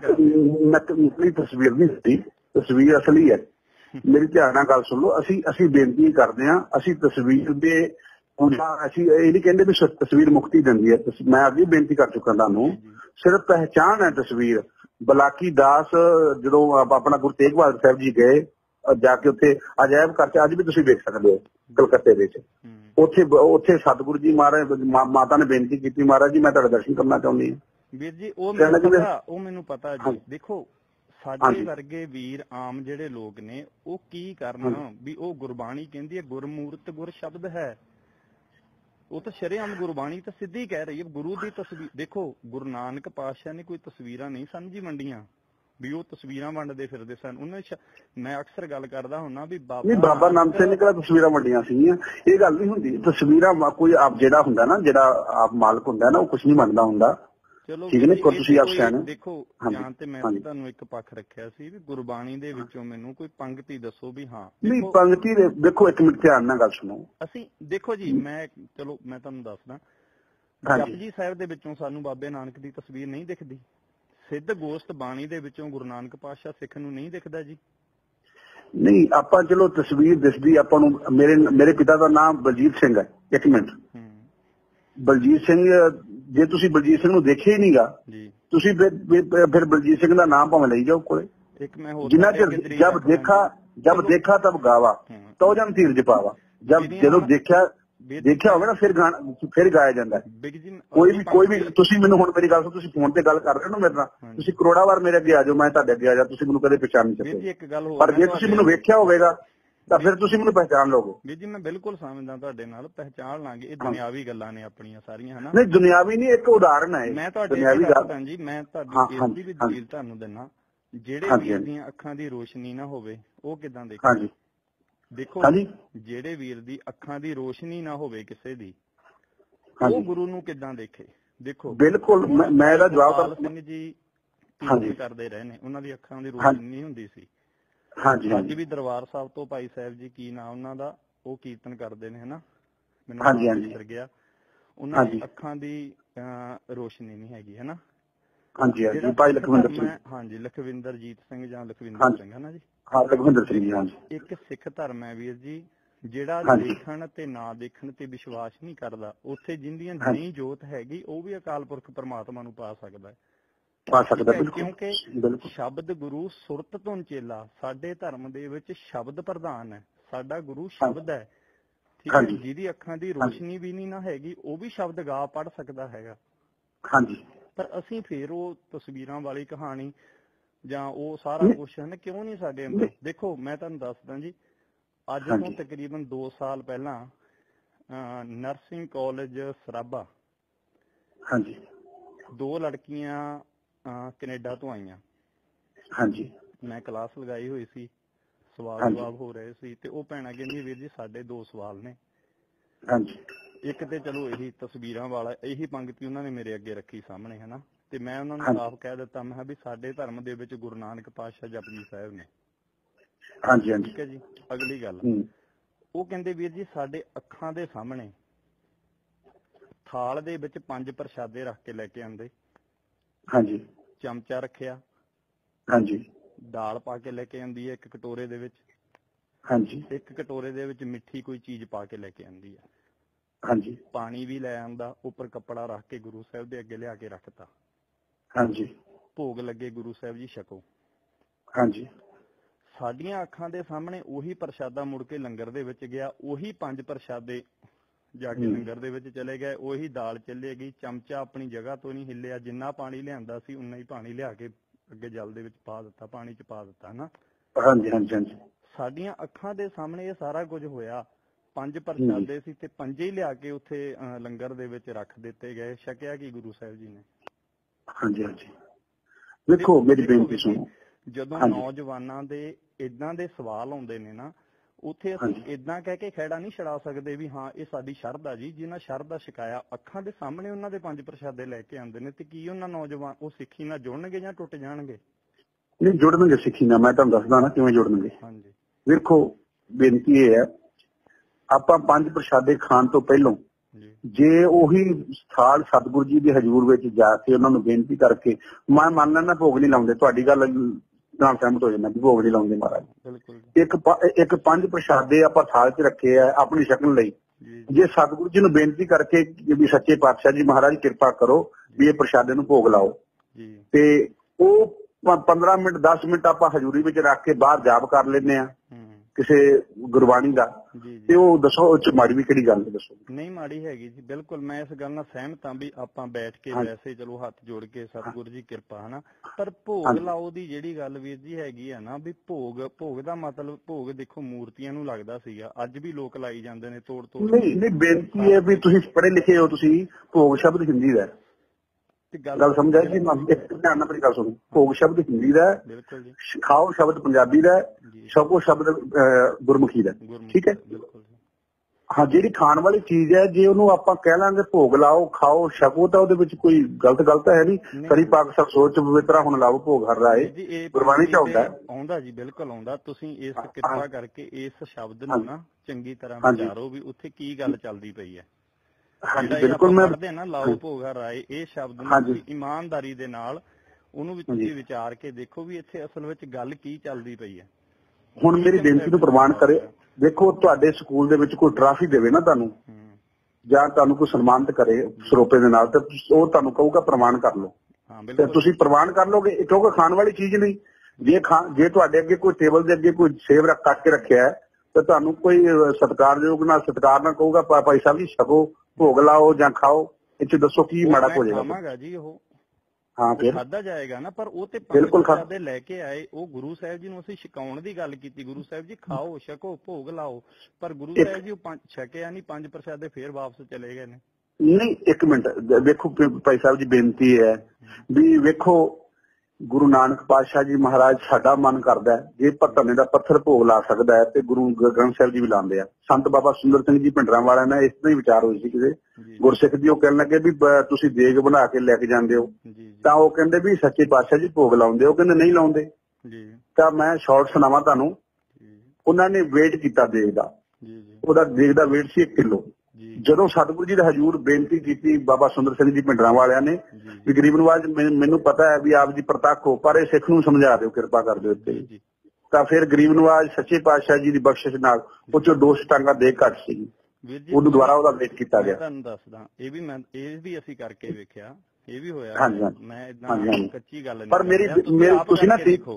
ਨਕਲੀ ਤਸਵੀਰ ਨਹੀਂ ਦਿੱਤੀ, ਤਸਵੀਰ ਅਸਲੀ ਹੈ। ਮੇਰੀ ਧਿਆਨ ਨਾਲ ਗੱਲ ਸੁਣ ਲਓ। ਅਸੀਂ ਬੇਨਤੀ ਕਰਦੇ ਹਾਂ, ਅਸੀਂ ਤਸਵੀਰ ਦੇ ਅਸੀਂ ਇਹ ਨਹੀਂ ਕਹਿੰਦੇ ਵੀ ਤਸਵੀਰ ਮੁਕਤੀ ਦਿੰਦੀ ਹੈ। ਮੈਂ ਅੱਗੇ ਬੇਨਤੀ ਕਰ ਚੁੱਕਾ ਤੁਹਾਨੂੰ, ਸਿਰਫ ਪਹਿਚਾਣ ਹੈ ਤਸਵੀਰ। ਬਲਾਕੀ ਦਾਸ ਜਦੋਂ ਆਪਣਾ ਗੁਰੂ ਤੇਗ ਬਹਾਦਰ ਸਾਹਿਬ ਜੀ ਗਏ, ਜਾ ਕੇ ਉੱਥੇ ਅਜਾਇਬ ਘਰ ਚ ਅੱਜ ਵੀ ਤੁਸੀਂ ਦੇਖ ਸਕਦੇ ਹੋ ਕਲਕੱਤੇ ਵਿੱਚ, ਉੱਥੇ ਸਤਿਗੁਰੂ ਜੀ ਮਹਾਰਾਜ, ਮਾਤਾ ਨੇ ਬੇਨਤੀ ਕੀਤੀ, ਮਹਾਰਾਜ ਜੀ ਮੈਂ ਤੁਹਾਡਾ ਦਰਸ਼ਨ ਕਰਨਾ ਚਾਹੁੰਦੀ ਹਾਂ। ਵੀਰ ਜੀ, ਉਹ ਮੈਨੂੰ ਪਤਾ ਜੀ। ਦੇਖੋ, ਸਾਡੇ ਵਰਗੇ ਵੀਰ ਆਮ ਜਿਹੜੇ ਲੋਕ ਨੇ, ਉਹ ਕੀ ਕਰਨ ਵੀ ਉਹ ਗੁਰਬਾਣੀ ਕਹਿੰਦੀ ਹੈ ਗੁਰਮੂਰਤ ਗੁਰ ਸ਼ਬਦ ਹੈ। ਉਹ ਤਾਂ ਸ਼ਰੇਆਮ ਗੁਰਬਾਣੀ ਤਾਂ ਸਿੱਧੀ ਕਹਿ ਰਹੀ ਹੈ ਗੁਰੂ ਦੀ ਤਸਵੀਰ। ਦੇਖੋ, ਗੁਰੂ ਨਾਨਕ ਪਾਤਸ਼ਾਹ ਨੇ ਕੋਈ ਤਸਵੀਰਾਂ ਨਹੀਂ ਸਮਝੀ ਵੰਡੀਆਂ ਵੀ ਉਹ ਤਸਵੀਰਾਂ ਵੰਡਦੇ ਫਿਰਦੇ ਸਨ। ਉਹਨੇ ਮੈਂ ਅਕਸਰ ਗੱਲ ਕਰਦਾ ਹੁੰਨਾ ਵੀ ਬਾਬਾ ਨਾਨਕ ਸਿੰਘ ਨੇ ਕਿਹੜਾ ਤਸਵੀਰਾਂ ਵੰਡੀਆਂ ਸੀਗੀਆਂ? ਇਹ ਗੱਲ ਨਹੀਂ ਹੁੰਦੀ। ਤਸਵੀਰਾਂ ਕੋਈ ਆਪ ਜਿਹੜਾ ਹੁੰਦਾ ਨਾ, ਜਿਹੜਾ ਆਪ ਮਾਲਕ ਹੁੰਦਾ ਨਾ, ਉਹ ਕੁਛ ਨਹੀਂ ਮੰਨਦਾ ਹੁੰਦਾ। ਚਲੋ ਠੀਕ ਨੇ, ਤੁਸੀਂ ਆਪ ਸਿਆਣੇ। ਦੇਖੋ, ਜਾਂ ਤੇ ਮੈਂ ਤੁਹਾਨੂੰ ਇੱਕ ਪੱਖ ਰੱਖਿਆ ਸੀ ਵੀ ਗੁਰਬਾਣੀ ਦੇ ਵਿੱਚੋਂ ਮੈਨੂੰ ਕੋਈ ਪੰਕਤੀ ਦੱਸੋ ਵੀ ਹਾਂ। ਨਹੀਂ, ਪੰਕਤੀ ਦੇ ਦੇਖੋ, ਇੱਕ ਮਿੰਟ ਧਿਆਨ ਨਾਲ ਗੱਲ ਸੁਣੋ। ਅਸੀਂ ਦੇਖੋ ਜੀ, ਮੈਂ ਤੁਹਾਨੂੰ ਦੱਸਦਾ, ਜਪਜੀ ਸਾਹਿਬ ਦੇ ਵਿੱਚੋਂ ਸਾਨੂੰ ਬਾਬੇ ਨਾਨਕ ਦੀ ਤਸਵੀਰ ਨਹੀਂ ਦਿਖਦੀ। ਸਿੱਧ ਗੋਸ਼ਟ ਬਾਣੀ ਦੇ ਵਿੱਚੋਂ ਗੁਰੂ ਨਾਨਕ ਪਾਤਸ਼ਾਹ ਸਿੱਖ ਨੂੰ ਨਹੀਂ ਦਿਖਦਾ ਜੀ। ਨਹੀਂ, ਆਪਾਂ ਚਲੋ ਤਸਵੀਰ ਦਿਸਦੀ ਆਪਾਂ ਨੂੰ। ਮੇਰੇ ਪਿਤਾ ਦਾ ਨਾਮ ਬਲਜੀਤ ਸਿੰਘ ਹੈ। ਇੱਕ ਮਿੰਟ, ਬਲਜੀਤ ਸਿੰਘ, ਜੇ ਤੁਸੀਂ ਬਲਜੀਤ ਸਿੰਘ ਨੂੰ ਦੇਖਿਆ ਹੀ ਨਹੀਂਗਾ, ਤੁਸੀਂ ਫਿਰ ਬਲਜੀਤ ਸਿੰਘ ਦਾ ਨਾਮ ਭਾਵੇਂ ਲਈ ਜਾਓ ਕੋਲੇ। ਜਿੰਨਾ ਚਿਰ ਜਬ ਦੇਖਾ ਤਬ ਗਾਵਾ, ਤੋ ਜਨ ਧੀਰਜ ਪਾਵਾ। ਜਦੋਂ ਦੇਖਿਆ ਹੋਵੇ ਨਾ, ਫਿਰ ਗਾਇਆ ਜਾਂਦਾ। ਕੋਈ ਵੀ ਤੁਸੀਂ ਮੈਨੂੰ ਹੁਣ ਮੇਰੀ ਗੱਲ ਸੁਣੋ, ਤੁਸੀਂ ਫੋਨ ਤੇ ਗੱਲ ਕਰ ਰਹੇ ਹੋ ਨਾ ਮੇਰੇ ਨਾਲ, ਤੁਸੀਂ ਕਰੋੜਾਂ ਵਾਰ ਮੇਰੇ ਅੱਗੇ ਆ ਜਾਓ, ਮੈਂ ਤੁਹਾਡੇ ਅੱਗੇ ਆ ਜਾ, ਤੁਸੀਂ ਮੈਨੂੰ ਕਦੇ ਪਛਾਣ ਨਹੀਂ ਸਕਦੇ। ਪਰ ਜੇ ਤੁਸੀਂ ਮੈਨੂੰ ਵੇਖਿਆ ਹੋਵੇਗਾ ਤਾਂ ਫਿਰ ਤੁਸੀਂ ਮੈਨੂੰ ਪਹਿਚਾਣ ਲਓਗੇ। ਵੀਰ ਜੀ, ਮੈਂ ਬਿਲਕੁਲ ਸਮਝਦਾ ਤੁਹਾਡੇ ਨਾਲ, ਪਹਿਚਾਣ ਲਾਂਗੇ। ਇਹ ਦੁਨਿਆਵੀ ਗੱਲਾਂ ਨੇ ਆਪਣੀਆਂ ਸਾਰੀਆਂ, ਹਨਾ? ਨਹੀਂ, ਦੁਨਿਆਵੀ ਨਹੀਂ, ਇੱਕ ਉਦਾਹਰਨ ਹੈ। ਮੈਂ ਤੁਹਾਡੇ ਦੱਸਦਾ ਜੀ, ਮੈਂ ਤੁਹਾਡੀ ਇਸ ਦੀ ਵੀ ਦਲੀਲ ਤੁਹਾਨੂੰ ਦਿੰਦਾ। ਜਿਹੜੇ ਵੀਰ ਦੀਆਂ ਅੱਖਾਂ ਦੀ ਰੋਸ਼ਨੀ ਨਾ ਹੋਵੇ, ਉਹ ਕਿਦਾਂ ਦੇਖੇ? ਦੇਖੋ, ਜਿਹੜੇ ਵੀਰ ਦੀ ਅੱਖਾਂ ਦੀ ਰੋਸ਼ਨੀ ਨਾ ਹੋਵੇ ਕਿਸੇ ਦੀ, ਉਹ ਗੁਰੂ ਨੂੰ ਕਿਦਾਂ ਦੇਖੇ? ਦੇਖੋ, ਬਿਲਕੁਲ ਮੈਂ ਇਹਦਾ ਜਵਾਬ ਸਿੰਘ ਜੀ ਕਰਦੇ ਰਹੇ ਨੇ, ਉਹਨਾਂ ਦੀ ਅੱਖਾਂ ਦੀ ਰੋਸ਼ਨੀ ਨਹੀਂ ਹੁੰਦੀ ਸੀ। ਅੱਜ ਵੀ ਦਰਬਾਰ ਸਾਹਿਬ ਤੋਂ ਭਾਈ ਸਾਹਿਬ ਜੀ, ਕੀ ਨਾਮ ਉਹਨਾਂ ਦਾ, ਉਹ ਕੀਰਤਨ ਕਰਦੇ ਨੇ, ਹਨਾ? ਮੈਨੂੰ ਗਿਆ। ਉਹਨਾਂ ਦੀ ਅੱਖਾਂ ਦੀ ਰੋਸ਼ਨੀ ਨਹੀਂ ਹੈਗੀ, ਹੈ ਨਾ? ਹਾਂਜੀ ਹਾਂਜੀ, ਭਾਈ ਲਖਵਿੰਦਰ ਸਿੰਘ। ਹਾਂਜੀ, ਲਖਵਿੰਦਰਜੀਤ ਸਿੰਘ ਜਾਂ ਲਖਵਿੰਦਰ ਸਿੰਘ, ਹੈ ਨਾ ਜੀ? ਹਾਂ, ਲਖਵਿੰਦਰ ਸਿੰਘ ਜੀ। ਹਾਂਜੀ। ਇੱਕ ਸਿੱਖ ਧਰਮ ਹੈ ਵੀਰ ਜੀ, ਜਿਹੜਾ ਦੇਖਣ ਤੇ ਨਾ ਦੇਖਣ ਤੇ ਵਿਸ਼ਵਾਸ ਨਹੀਂ ਕਰਦਾ, ਉੱਥੇ ਜਿੰਦੀਆਂ ਨਹੀਂ ਜੋਤ ਹੈਗੀ ਉਹ ਵੀ ਅਕਾਲ ਪੁਰਖ ਪਰਮਾਤਮਾ ਨੂੰ ਪਾ ਸਕਦਾ ਹੈ। ਕਿਉਂਕਿ ਸ਼ਬਦ ਗੁਰੂ ਸੁਰਤ ਧੁਨ ਚੇਲਾ, ਸਾਡੇ ਧਰਮ ਦੇ ਵਿੱਚ ਸ਼ਬਦ ਪ੍ਰਧਾਨ ਹੈ, ਸਾਡਾ ਗੁਰੂ ਸ਼ਬਦ ਹੈ, ਠੀਕ ਹੈ? ਜਿਹਦੀ ਅੱਖਾਂ ਦੀ ਰੋਸ਼ਨੀ ਵੀ ਨਹੀਂ ਨਾ ਹੈਗੀ, ਉਹ ਵੀ ਸ਼ਬਦ ਗਾ ਪੜ ਸਕਦਾ ਹੈਗਾ। ਹਾਂਜੀ। ਪਰ ਅਸੀਂ ਫੇਰ ਉਹ ਤਸਵੀਰਾਂ ਵਾਲੀ ਕਹਾਣੀ ਜਾਂ ਉਹ ਸਾਰਾ ਕੁਛ ਹੈ ਨਾ, ਕਿਉਂ ਨਹੀਂ ਸਾਡੇ ਅੰਦਰ? ਦੇਖੋ ਮੈਂ ਤੁਹਾਨੂੰ ਦੱਸਦਾ ਜੀ, ਅੱਜ ਤੋਂ ਤਕਰੀਬਨ 2 ਸਾਲ ਪਹਿਲਾਂ ਨਰਸਿੰਗ ਕਾਲਜ ਸਰਾਭਾ, ਹਾਂਜੀ, 2 ਲੜਕੀਆਂ ਕੈਨੇਡਾ ਤੋਂ ਆਈਆਂ। ਹਾਂਜੀ। ਮੈਂ ਕਲਾਸ ਲਗਾਈ ਹੋਈ ਸੀ, ਸਵਾਲ ਜਵਾਬ ਹੋ ਰਹੇ ਸੀ, ਤੇ ਉਹ ਭੈਣਾਂ ਕਹਿੰਦੀ ਵੀਰ ਜੀ ਸਾਡੇ 2 ਸਵਾਲ ਨੇ। ਹਾਂਜੀ। ਇੱਕ ਤੇ ਚਲੋ ਇਹੀ ਤਸਵੀਰਾਂ ਵਾਲਾ ਇਹੀ ਪੰਕਤੀ ਉਹਨਾਂ ਨੇ ਮੇਰੇ ਅੱਗੇ ਰੱਖੀ ਸਾਹਮਣੇ, ਹਨਾ? ਤੇ ਮੈਂ ਉਹਨਾਂ ਨੂੰ ਸਾਫ਼ ਕਹਿ ਦਿੱਤਾ, ਮੈਂ ਕਿਹਾ ਵੀ ਸਾਡੇ ਧਰਮ ਦੇ ਵਿੱਚ ਗੁਰੂ ਨਾਨਕ ਪਾਤਸ਼ਾਹ ਜਪਜੀ ਸਾਹਿਬ ਨੇ। ਹਾਂਜੀ ਹਾਂਜੀ, ਠੀਕ ਹੈ ਜੀ। ਅਗਲੀ ਗੱਲ, ਉਹ ਕਹਿੰਦੇ ਵੀਰ ਜੀ ਸਾਡੇ ਅੱਖਾਂ ਦੇ ਸਾਹਮਣੇ ਥਾਲ ਦੇ ਵਿੱਚ 5 ਪ੍ਰਸ਼ਾਦੇ ਰੱਖ ਕੇ ਲੈ ਕੇ ਆਂਦੇ। ਹਾਂਜੀ। ਚਮਚਾ ਰੱਖਿਆ। ਹਾਂਜੀ। ਦਾਲ ਪਾ ਕੇ ਲੈ ਕੇ ਆਂਦੀ ਹੈ ਇੱਕ ਕਟੋਰੇ ਦੇ ਵਿੱਚ। ਹਾਂਜੀ। ਇੱਕ ਕਟੋਰੇ ਦੇ ਵਿੱਚ ਮਿੱਠੀ ਕੋਈ ਚੀਜ਼ ਪਾ ਕੇ ਲੈ ਕੇ ਆਂਦੀ ਹੈ। ਹਾਂਜੀ। ਪਾਣੀ ਵੀ ਲੈ ਆਂਦਾ, ਉੱਪਰ ਕੱਪੜਾ ਰੱਖ ਕੇ ਗੁਰੂ ਸਾਹਿਬ ਦੇ ਅੱਗੇ ਲਿਆ ਕੇ ਰੱਖਤਾ। ਹਾਂਜੀ। ਭੋਗ ਲੱਗੇ, ਗੁਰੂ ਸਾਹਿਬ ਜੀ ਛਕੋ। ਹਾਂਜੀ। ਸਾਡੀਆਂ ਅੱਖਾਂ ਦੇ ਸਾਹਮਣੇ ਉਹੀ ਪ੍ਰਸ਼ਾਦਾ ਮੁੜ ਕੇ ਲੰਗਰ ਦੇ ਵਿੱਚ ਗਿਆ, ਉਹੀ 5 ਪ੍ਰਸ਼ਾਦੇ ਜਾ ਕੇ ਲੰਗਰ ਦੇ ਵਿੱਚ ਚਲੇ ਗਏ, ਉਹੀ ਦਾਲ ਚੱਲੇਗੀ, ਚਮਚਾ ਆਪਣੀ ਜਗ੍ਹਾ ਤੋਂ ਨਹੀਂ ਹਿੱਲਿਆ, ਜਿੰਨਾ ਪਾਣੀ ਲਿਆਂਦਾ ਸੀ ਉਨਾ ਹੀ ਪਾਣੀ ਲਿਆ ਕੇ ਅੱਗੇ ਜਲ ਦੇ ਵਿੱਚ ਪਾ ਦਿੱਤਾ, ਪਾਣੀ 'ਚ ਪਾ ਦਿੱਤਾ, ਹਨਾ? ਹਾਂਜੀ ਹਾਂਜੀ ਹਾਂਜੀ। ਸਾਡੀਆਂ ਅੱਖਾਂ ਦੇ ਸਾਹਮਣੇ ਇਹ ਸਾਰਾ ਕੁਝ ਹੋਇਆ। 5 ਪ੍ਰਸ਼ਾਦੇ ਸੀ ਤੇ 5 ਹੀ ਲਿਆ ਕੇ ਉੱਥੇ ਲੰਗਰ ਦੇ ਵਿੱਚ ਰੱਖ ਦਿੱਤੇ ਗਏ। ਛਕਿਆ ਕੀ ਗੁਰੂ ਸਾਹਿਬ ਜੀ ਨੇ? ਹਾਂਜੀ ਹਾਂਜੀ। ਵੇਖੋ ਮੇਰੀ ਬੇਨਤੀ ਸੁਣੋ, ਜਦੋਂ ਨੌਜਵਾਨਾਂ ਦੇ ਇਦਾਂ ਦੇ ਸਵਾਲ ਆਉਂਦੇ ਨੇ ਨਾ, ਉੱਥੇ ਅਸੀਂ ਇਦਾਂ ਕਹਿ ਕੇ ਖਹਿੜਾ ਨਹੀਂ ਛਡਾ ਸਕਦੇ ਵੀ ਹਾਂ ਇਹ ਸਾਡੀ ਸ਼ਰਧਾ ਜੀ, ਜਿਹਨਾਂ ਸ਼ਰਧਾ ਛਕਾਇਆ ਅੱਖਾਂ ਦੇ ਸਾਹਮਣੇ ਉਹਨਾਂ ਦੇ 5 ਪ੍ਰਸ਼ਾਦੇ ਲੈ ਕੇ ਆਉਂਦੇ ਨੇ, ਤੇ ਕੀ ਉਹਨਾਂ ਨੌਜਵਾਨ ਉਹ ਸਿੱਖੀ ਨਾਲ ਜੁੜਨਗੇ ਜਾਂ ਟੁੱਟ ਜਾਣਗੇ? ਨਹੀਂ, ਜੁੜਨਗੇ ਸਿੱਖੀ ਨਾਲ। ਮੈਂ ਤੁਹਾਨੂੰ ਦੱਸਦਾ ਨਾ ਕਿਵੇਂ ਜੁੜਨਗੇ। ਹਾਂਜੀ। ਵੇਖੋ ਬੇਨਤੀ ਇਹ ਹੈ, ਆਪਾਂ 5 ਪ੍ਰਸ਼ਾਦੇ ਖਾਣ ਤੋਂ ਪਹਿਲਾਂ ਜੇ ਉਹੀ ਸਥਾਨ ਸਤਿਗੁਰੂ ਜੀ ਦੇ ਹਜ਼ੂਰ ਵਿੱਚ ਜਾ ਕੇ ਉਹਨਾਂ ਨੂੰ ਬੇਨਤੀ ਕਰਕੇ, ਮੈਂ ਮੰਨ ਲੈਣਾ ਭੋਗ ਨਹੀਂ ਲਾਉਂਦੇ, ਤੁਹਾਡੀ ਗੱਲ ਨਾਲ ਸਹਿਮਤ ਹੋ ਜਾਂਦਾ ਵੀ ਭੋਗ ਨਹੀਂ ਲਾਉਂਦੇ ਮਹਾਰਾਜ। ਇੱਕ 5 ਪ੍ਰਸ਼ਾਦੇ ਆਪਾਂ ਥਾਲ 'ਚ ਰੱਖੇ ਆ ਆਪਣੀ ਛਕਣ ਲਈ, ਜੇ ਸਤਿਗੁਰੂ ਜੀ ਨੂੰ ਬੇਨਤੀ ਕਰਕੇ ਵੀ ਸੱਚੇ ਪਾਤਸ਼ਾਹ ਜੀ ਮਹਾਰਾਜ ਕਿਰਪਾ ਕਰੋ ਵੀ ਇਹ ਪ੍ਰਸ਼ਾਦੇ ਨੂੰ ਭੋਗ ਲਾਓ, ਤੇ ਉਹ 15 ਮਿੰਟ 10 ਮਿੰਟ ਆਪਾਂ ਹਜ਼ੂਰੀ ਵਿੱਚ ਰੱਖ ਕੇ ਬਾਹਰ ਜਾਪ ਕਰ ਲੈਂਦੇ ਆ ਕਿਸੇ ਗੁਰਬਾਣੀ ਦਾ, ਤੇ ਉਹ ਦੱਸੋ ਉਹ 'ਚ ਮਾੜੀ ਵੀ ਕਿਹੜੀ ਗੱਲ ਹੈ? ਦੱਸੋ। ਨਹੀਂ ਮਾੜੀ ਹੈਗੀ ਜੀ, ਬਿਲਕੁਲ ਮੈਂ ਇਸ ਗੱਲ ਨਾਲ ਸਹਿਮਤ ਹਾਂ ਵੀ ਆਪਾਂ ਬੈਠ ਕੇ ਵੈਸੇ ਚਲੋ ਹੱਥ ਜੋੜ ਕੇ ਸਤਿਗੁਰੂ ਜੀ ਕਿਰਪਾ, ਹਨਾ? ਪਰ ਭੋਗ ਲਾਓ ਦੀ ਜਿਹੜੀ ਗੱਲ ਵੀਰ ਜੀ ਹੈਗੀ ਆ ਨਾ, ਵੀ ਭੋਗ ਦਾ ਮਤਲਬ, ਭੋਗ ਦੇਖੋ ਮੂਰਤੀਆਂ ਨੂੰ ਲੱਗਦਾ ਸੀਗਾ, ਅੱਜ ਵੀ ਲੋਕ ਲਾਈ ਜਾਂਦੇ ਨੇ ਤੋੜ ਤੋੜ। ਨਹੀਂ, ਬੇਨਤੀ ਹੈ ਵੀ ਤੁਸੀਂ ਪੜ੍ਹੇ ਲਿਖੇ ਹੋ, ਤੁਸੀਂ ਭੋਗ ਸ਼ਬਦ ਹਿੰਦੀ ਦਾ ਗੱਲ ਸਮਝ ਆਈ ਜੀ? ਧਿਆਨ ਨਾਲ ਆਪਣੀ ਗੱਲ ਸੁਣੋ। ਭੋਗ ਸ਼ਬਦ ਹਿੰਦੀ ਦਾ, ਖਾਓ ਸ਼ਬਦ ਪੰਜਾਬੀ ਦਾ, ਛਕੋ ਸ਼ਬਦ ਗੁਰਮੁਖੀ ਦਾ, ਠੀਕ ਹੈ? ਹਾਂ, ਜਿਹੜੀ ਖਾਣ ਵਾਲੀ ਚੀਜ਼ ਹੈ ਜੇ ਉਹਨੂੰ ਆਪਾਂ ਕਹਿ ਲਾਂਗੇ ਭੋਗ ਲਾਓ ਖਾਓ ਛਕੋ ਤਾਂ ਉਹਦੇ ਵਿੱਚ ਕੋਈ ਗਲਤ ਹੈ ਨਹੀਂ। ਕਰੀ ਪਾਕ ਸਭ ਸੋਚ ਪਵਿੱਤਰਾ ਹੁਣ ਲਾਓ ਭੋਗ ਹਰ ਰਾਏ, ਗੁਰਬਾਣੀ 'ਚ ਆਉਂਦਾ ਜੀ। ਬਿਲਕੁਲ ਆਉਂਦਾ। ਤੁਸੀਂ ਇਸ ਕਿਰਪਾ ਕਰਕੇ ਇਸ ਸ਼ਬਦ ਨੂੰ ਨਾ ਚੰਗੀ ਤਰ੍ਹਾਂ ਵਿਚਾਰੋ ਵੀ ਉੱਥੇ ਕੀ ਗੱਲ ਚੱਲਦੀ ਪਈ ਹੈ। ਹਾਂਜੀ ਬਿਲਕੁਲ। ਮੈਂ ਪੜ੍ਹਦੇ ਨਾ ਲਾਓ ਭੋਗ ਹਰ ਰਾਏ, ਇਹ ਸ਼ਬਦ ਨੂੰ ਇਮਾਨਦਾਰੀ ਦੇ ਨਾਲ ਉਹਨੂੰ ਵੀ ਤੁਸੀਂ ਵਿਚਾਰ ਕੇ ਦੇਖੋ ਵੀ ਇੱਥੇ ਅਸਲ ਵਿੱਚ ਗੱਲ ਕੀ ਚੱਲਦੀ ਪਈ ਹੈ। ਹੁਣ ਮੇਰੀ ਬੇਨਤੀ ਨੂੰ ਪ੍ਰਵਾਨ ਕਰੇ, ਦੇਖੋ ਤੁਹਾਡੇ ਸਕੂਲ ਦੇ ਵਿੱਚ ਕੋਈ ਟਰਾਫੀ ਦੇਵੇ ਨਾ ਤੁਹਾਨੂੰ, ਜਾਂ ਤੁਹਾਨੂੰ ਕੋਈ ਸਨਮਾਨਿਤ ਕਰੇ ਸਰੋਪੇ ਦੇ ਨਾਲ, ਤੇ ਉਹ ਤੁਹਾਨੂੰ ਕਹੂਗਾ ਪ੍ਰਵਾਨ ਕਰ ਲਓ, ਤੇ ਤੁਸੀਂ ਪ੍ਰਵਾਨ ਕਰ ਲਓਗੇ, ਕਿਉਂਕਿ ਖਾਣ ਵਾਲੀ ਚੀਜ਼ ਨਹੀਂ। ਜੇ ਤੁਹਾਡੇ ਅੱਗੇ ਕੋਈ ਟੇਬਲ ਦੇ ਅੱਗੇ ਕੋਈ ਸੇਬ ਕੱਟ ਕੇ ਰੱਖਿਆ ਤੇ ਤੁਹਾਨੂੰ ਕੋਈ ਸਤਿਕਾਰਯੋਗ ਨਾਲ ਸਤਿਕਾਰ ਨਾਲ ਕਹੂਗਾ ਭਾਈ ਸਾਹਿਬ ਜੀ ਛਕੋ, ਭੋਗ ਲਾਓ ਜਾਂ ਖਾਓ, ਇਹ 'ਚ ਦੱਸੋ ਕੀ ਮਾੜਾ ਹੋ ਜਾਏਗਾ ਜੀ? ਉਹ ਹਾਂ ਫਿਰ ਖਾਧਾ ਜਾਏਗਾ ਨਾ, ਪਰ ਉਹ ਤੇ 5 ਪ੍ਰਸ਼ਾਦੇ ਲੈ ਕੇ ਆਏ, ਉਹ ਗੁਰੂ ਸਾਹਿਬ ਜੀ ਨੂੰ ਅਸੀਂ ਛਕਾਉਣ ਦੀ ਗੱਲ ਕੀਤੀ, ਗੁਰੂ ਸਾਹਿਬ ਜੀ ਖਾਓ ਛਕੋ ਭੋਗ ਲਾਓ, ਪਰ ਗੁਰੂ ਸਾਹਿਬ ਜੀ ਉਹ ਛਕਿਆ ਨਹੀਂ, 5 ਪ੍ਰਸ਼ਾਦੇ ਫੇਰ ਵਾਪਸ ਚਲੇ ਗਏ ਨੇ। ਨਹੀਂ, ਇੱਕ ਮਿੰਟ ਵੇਖੋ ਭਾਈ ਸਾਹਿਬ ਜੀ, ਬੇਨਤੀ ਹੈ ਵੀ ਵੇਖੋ ਗੁਰੂ ਨਾਨਕ ਪਾਤਸ਼ਾਹ ਜੀ ਮਹਾਰਾਜ ਸਾਡਾ ਮਨ ਕਰਦਾ ਜੇ ਧਰਨੇ ਦਾ ਪੱਥਰ ਭੋਗ ਲਾ ਸਕਦਾ ਹੈ ਤੇ ਗੁਰੂ ਗ੍ਰੰਥ ਸਾਹਿਬ ਜੀ ਵੀ ਲਾਉਂਦੇ ਆ। ਸੰਤ ਬਾਬਾ ਸੁੰਦਰ ਸਿੰਘ ਜੀ ਭਿੰਡਰਾਂ ਵਾਲਿਆਂ ਨਾਲ ਇਸ ਤਰ੍ਹਾਂ ਹੀ ਵਿਚਾਰ ਹੋਈ ਸੀ ਕਿਸੇ ਗੁਰਸਿੱਖ ਦੀ, ਉਹ ਕਹਿਣ ਲੱਗੇ ਵੀ ਤੁਸੀਂ ਦੇਗ ਬਣਾ ਕੇ ਲੈ ਕੇ ਜਾਂਦੇ ਹੋ, ਤਾਂ ਉਹ ਕਹਿੰਦੇ ਵੀ ਸੱਚੇ ਪਾਤਸ਼ਾਹ ਜੀ ਭੋਗ ਲਾਉਂਦੇ, ਉਹ ਕਹਿੰਦੇ ਨਹੀਂ ਲਾਉਂਦੇ। ਤਾਂ ਮੈਂ ਸ਼ਾਰਟ ਸੁਣਾਵਾਂ ਤੁਹਾਨੂੰ, ਉਹਨਾਂ ਨੇ ਵੇਟ ਕੀਤਾ ਦੇਗ ਦਾ, ਉਹਦਾ ਦੇਗ ਦਾ ਵੇਟ ਸੀ 1 ਕਿਲੋ, ਜਦੋਂ ਸਤਿਗੁਰੂ ਜੀ ਦੇ ਹਜ਼ੂਰ ਬੇਨਤੀ ਕੀਤੀ ਬਾਬਾ ਸੁੰਦਰ ਸਿੰਘ ਜੀ ਭਿੰਡਰਾਂ ਵਾਲਿਆਂ ਨੇ ਵੀ ਗਰੀਬ ਨਵਾਜ ਮੈਨੂੰ ਪਤਾ ਹੈ ਵੀ ਆਪ ਜੀ ਪ੍ਰਤੱਖ ਹੋ, ਪਰ ਇਹ ਸਿੱਖ ਨੂੰ ਸਮਝਾ ਦਿਓ, ਕਿਰਪਾ ਕਰ ਦਿਓ ਇੱਥੇ। ਤਾਂ ਫਿਰ ਗਰੀਬ ਨਵਾਜ ਸੱਚੇ ਪਾਤਸ਼ਾਹ ਜੀ ਦੀ ਬਖਸ਼ਿਸ਼ ਨਾਲ ਉਹ 'ਚੋਂ 2 ਸਟਾਂਗਾਂ ਦੇ ਘੱਟ ਸੀ, ਉਹਨੂੰ ਦੁਬਾਰਾ ਉਹਦਾ ਵੇਟ ਕੀਤਾ ਗਿਆ। ਤੁਹਾਨੂੰ ਦੱਸਦਾ, ਇਹ ਵੀ ਅਸੀਂ ਕਰਕੇ ਵੇਖਿਆ, ਇਹ ਵੀ ਹੋਇਆ। ਮੈਂ ਇਦਾਂ ਕੱਚੀ ਗੱਲ ਨਹੀਂ, ਪਰ ਮੇਰੀ ਤੁਸੀਂ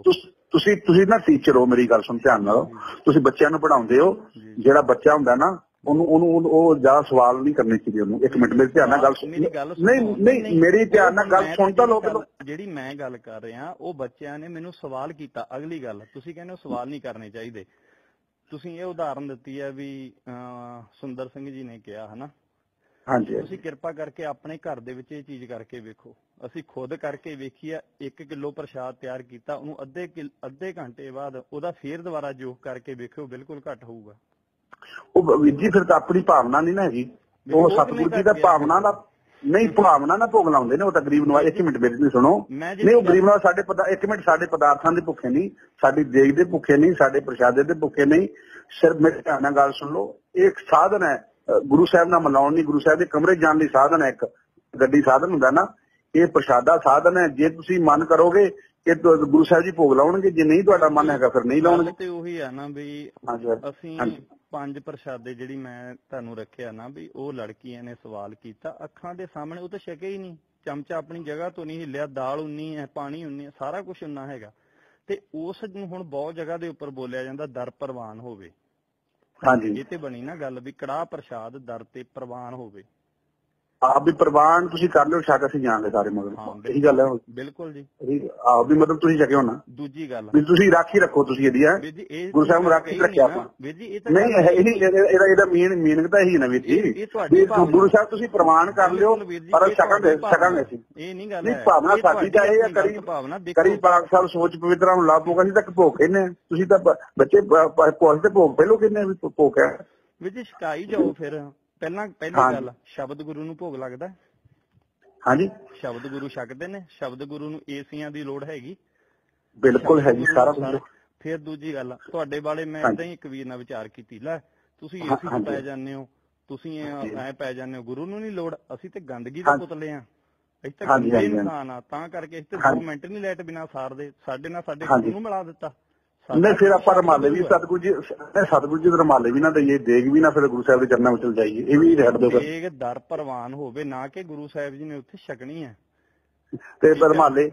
ਨਾ ਟੀਚਰ ਹੋ, ਮੇਰੀ ਗੱਲ ਸੁਣ ਧਿਆਨ ਨਾਲ। ਤੁਸੀਂ ਬੱਚਿਆਂ ਨੂੰ ਪੜ੍ਹਾਉਂਦੇ ਹੋ, ਜਿਹੜਾ ਬੱਚਾ ਹੁੰਦਾ ਨਾ ਉਹਨੂੰ ਉਹ ਜ਼ਿਆਦਾ ਸਵਾਲ ਨਹੀਂ ਕਰਨੇ ਚਾਹੀਦੇ ਉਹਨੂੰ। 1 ਮਿੰਟ ਮੇਰੀ ਧਿਆਨ ਨਾਲ ਗੱਲ ਸੁਣ। ਨਹੀਂ ਮੇਰੀ ਧਿਆਨ ਨਾਲ ਗੱਲ ਸੁਣ ਤਾਂ ਲਓ ਪਹਿਲਾਂ। ਜਿਹੜੀ ਮੈਂ ਗੱਲ ਕਰ ਰਿਹਾ ਉਹ ਬੱਚਿਆਂ ਨੇ ਮੈਨੂੰ ਸਵਾਲ ਕੀਤਾ। ਅਗਲੀ ਗੱਲ ਤੁਸੀਂ ਕਹਿੰਦੇ ਹੋ ਸਵਾਲ ਨਹੀਂ ਕਰਨੇ ਚਾਹੀਦੇ। ਤੁਸੀਂ ਇਹ ਉਦਾਹਰਨ ਦਿੱਤੀ ਹੈ ਵੀ ਸੁੰਦਰ ਸਿੰਘ ਜੀ ਨੇ ਕਿਹਾ, ਹਨਾ? ਹਾਂਜੀ। ਤੁਸੀਂ ਕਿਰਪਾ ਕਰਕੇ ਆਪਣੇ ਘਰ ਦੇ ਵਿੱਚ ਇਹ ਚੀਜ਼ ਕਰਕੇ ਵੇਖੋ। ਅਸੀਂ ਖੁਦ ਕਰਕੇ ਵੇਖੀ ਆ। 1 ਕਿਲੋ ਪ੍ਰਸ਼ਾਦ ਤਿਆਰ ਕੀਤਾ, ਉਹਨੂੰ ਅੱਧੇ ਘੰਟੇ ਬਾਅਦ ਉਹਦਾ ਫੇਰ ਦੁਬਾਰਾ ਜੋਖ ਕਰਕੇ ਵੇਖਿਓ, ਬਿਲਕੁਲ ਘੱਟ ਹੋਊਗਾ। ਉਹ ਵੀਰ ਜੀ ਫਿਰ ਤਾਂ ਆਪਣੀ ਭਾਵਨਾ ਨਹੀਂ ਨਾ ਹੈਗੀ, ਉਹ ਸਤਿਗੁਰੂ ਜੀ ਦਾ ਭਾਵਨਾ ਦਾ ਨਹੀਂ, ਭਾਵਨਾ ਨਾਲ ਭੋਗ ਲਾਉਂਦੇ ਨੇ ਉਹ ਤਾਂ ਗਰੀਬ ਨਵਾਜ। 1 ਮਿੰਟ ਮੇਰੀ ਸੁਣੋ। ਨਹੀਂ, ਉਹ ਗਰੀਬ ਨਵਾਜ ਸਾਡੇ 1 ਮਿੰਟ ਸਾਡੇ ਪਦਾਰਥਾਂ ਦੇ ਭੁੱਖੇ ਨਹੀਂ, ਸਾਡੀ ਦੇਗ ਦੇ ਭੁੱਖੇ ਨਹੀਂ, ਸਾਡੇ ਪ੍ਰਸ਼ਾਦੇ ਦੇ ਭੁੱਖੇ ਨਹੀਂ। ਸਿਰਫ ਮੇਰੇ ਧਿਆਨ ਨਾਲ ਗੱਲ ਸੁਣ ਲਓ, ਇਹ ਇੱਕ ਸਾਧਨ ਹੈ ਗੁਰੂ ਸਾਹਿਬ ਨਾਲ ਮਿਲਾਉਣ ਲਈ। ਗੁਰੂ ਸਾਹਿਬ ਦੇ ਕਮਰੇ ਜਾਣ ਲਈ ਸਾਧਨ ਹੈ, ਇੱਕ ਗੱਡੀ ਸਾਧਨ ਹੁੰਦਾ ਨਾ, ਇਹ ਪ੍ਰਸ਼ਾਦਾ ਸਾਧਨ ਹੈ। ਜੇ ਤੁਸੀਂ ਮਨ ਕਰੋਗੇ ਕਿ ਗੁਰੂ ਸਾਹਿਬ ਜੀ ਭੋਗ ਲਾਉਣਗੇ, ਜੇ ਨਹੀਂ ਤੁਹਾਡਾ ਮਨ ਹੈਗਾ ਫਿਰ ਨਹੀਂ ਲਾਉਣਗੇ। ਤੇ ਉਹੀ ਆ ਨਾ ਵੀ ਅਸੀਂ 5 ਪ੍ਰਸ਼ਾਦੇ ਜਿਹੜੀ ਮੈਂ ਤੁਹਾਨੂੰ ਰੱਖਿਆ ਨਾ ਵੀ ਉਹ ਲੜਕੀਆਂ ਨੇ ਸਵਾਲ ਕੀਤਾ ਅੱਖਾਂ ਦੇ ਸਾਹਮਣੇ, ਉਹ ਤਾਂ ਛਕੇ ਹੀ ਨਹੀਂ। ਚਮਚਾ ਆਪਣੀ ਜਗ੍ਹਾ ਤੋਂ ਨਹੀਂ ਹਿੱਲਿਆ, ਦਾਲ ਉਨੀ ਹੈ, ਪਾਣੀ ਉਨੀ ਹੈ, ਸਾਰਾ ਕੁਝ ਉਨਾ ਹੈਗਾ। ਤੇ ਉਸ ਨੂੰ ਹੁਣ ਬਹੁਤ ਜਗ੍ਹਾ ਦੇ ਉੱਪਰ ਬੋਲਿਆ ਜਾਂਦਾ ਦਰ ਪ੍ਰਵਾਨ ਹੋਵੇ। ਹਾਂਜੀ, ਇਹ ਤੇ ਬਣੀ ਨਾ ਗੱਲ ਵੀ ਕੜਾਹ ਪ੍ਰਸ਼ਾਦ ਦਰ ਤੇ ਪ੍ਰਵਾਨ ਹੋਵੇ। ਆਪ ਵੀ ਪ੍ਰਵਾਨ ਤੁਸੀਂ ਕਰ ਲਿਓ, ਸ਼ੱਕ ਅਸੀਂ ਜਾਣਦੇ ਸਾਰੇ ਮਗਰ। ਇਹੀ ਗੱਲ ਹੈ ਬਿਲਕੁਲ ਜੀ। ਆਪ ਵੀ ਮਤਲਬ ਤੁਸੀਂ ਛਕੇ ਹੋ ਨਾ। ਦੂਜੀ ਗੱਲ ਵੀ ਤੁਸੀਂ ਰਾਖੀ ਰੱਖੋ, ਤੁਸੀਂ ਇਹਦੀ ਹੈ ਗੁਰੂ ਸਾਹਿਬ ਨੂੰ ਰਾਖੀ ਰੱਖਿਆ ਆਪਾਂ। ਨਹੀਂ, ਇਹਦਾ ਮੀਨਿੰਗ ਤਾਂ ਇਹੀ ਨਾ ਵੀਰ ਜੀ, ਗੁਰੂ ਸਾਹਿਬ ਤੁਸੀਂ ਪ੍ਰਵਾਨ ਕਰ ਲਿਓ, ਪਰ ਛਕਾਂਗੇ ਅਸੀਂ। ਇਹ ਨਹੀਂ ਗੱਲ, ਨਹੀਂ ਭਾਵਨਾ ਸਾਡੀ ਤਾਂ ਇਹ ਹੈ, ਕਰੀ ਪਾਕ ਸਾਹਿਬ ਸੋਚ ਪਵਿੱਤਰਾਂ ਨੂੰ ਲਾਭ ਪਊਗਾ। ਅਸੀਂ ਤੱਕ ਭੋਗ ਕਹਿੰਦੇ ਆ, ਤੁਸੀਂ ਤਾਂ ਬੱਚੇ ਭੋਗ ਤੇ ਭੋਗ ਪਹਿਲੋਂ ਕਹਿੰਦੇ ਆ ਵੀ ਭੋਗ ਹੈ ਵੀਰ ਜੀ। ਛਕਾਈ ਜਾਓ ਫਿਰ। ਪਹਿਲੀ ਗੱਲ, ਸ਼ਬਦ ਗੁਰੂ ਨੂੰ ਭੋਗ ਲੱਗਦਾ? ਹਾਂਜੀ, ਸ਼ਬਦ ਗੁਰੂ ਛਕਦੇ ਨੇ। ਸ਼ਬਦ ਗੁਰੂ ਨੂੰ ਏਸੀਆਂ ਦੀ ਲੋੜ ਹੈਗੀ? ਬਿਲਕੁਲ ਹੈ ਜੀ, ਸਾਰਾ ਕੁਝ। ਫਿਰ ਦੂਜੀ ਗੱਲ, ਤੁਹਾਡੇ ਬਾਰੇ ਮੈਂ ਏਦਾਂ ਹੀ ਇੱਕ ਵੀਰ ਨਾਲ ਵਿਚਾਰ ਕੀਤੀ, ਲੈ ਤੁਸੀਂ ਏਸੀ ਚ ਪੈ ਜਾਂਦੇ ਹੋ, ਤੁਸੀਂ ਐ ਪੈ ਜਾਂਦੇ ਹੋ, ਗੁਰੂ ਨੂੰ ਨਹੀਂ ਲੋੜ। ਅਸੀਂ ਤੇ ਗੰਦਗੀ ਦੇ ਪੁਤਲੇ ਆ, ਅਸੀਂ ਤਾਂ ਗੰਦੇ ਇਨਸਾਨ ਆ, ਤਾਂ ਕਰਕੇ ਅਸੀਂ ਤੇ 2 ਮਿੰਟ ਨਹੀਂ ਲਾਈਟ ਬਿਨਾਂ ਸਾਰਦੇ। ਸਾਡੇ ਨਾਲ ਸਾਡੇ ਗੁਰੂ ਨੂੰ ਮਿਲਾ ਦਿੱਤਾ। ਨਹੀਂ, ਫਿਰ ਆਪਾਂ ਰਮਾਲੇ ਵੀ ਸਤਿਗੁਰੂ ਜੀ ਦੇ ਰਮਾਲੇ ਵੀ ਨਾ ਦਈਏ, ਦੇਗ ਵੀ ਨਾ ਫਿਰ ਗੁਰੂ ਸਾਹਿਬ ਦੇ ਚਰਨਾਂ ਵਿੱਚ ਜਾਈਏ। ਇਹ ਵੀ ਛੱਡ ਦਿਓ। ਦੇਗ ਦਰ ਪ੍ਰਵਾਨ ਹੋਵੇ, ਨਾ ਕਿ ਗੁਰੂ ਸਾਹਿਬ ਜੀ ਨੇ ਉੱਥੇ ਛਕਣੀ ਹੈ। ਤੇ ਰਮਾਲੇ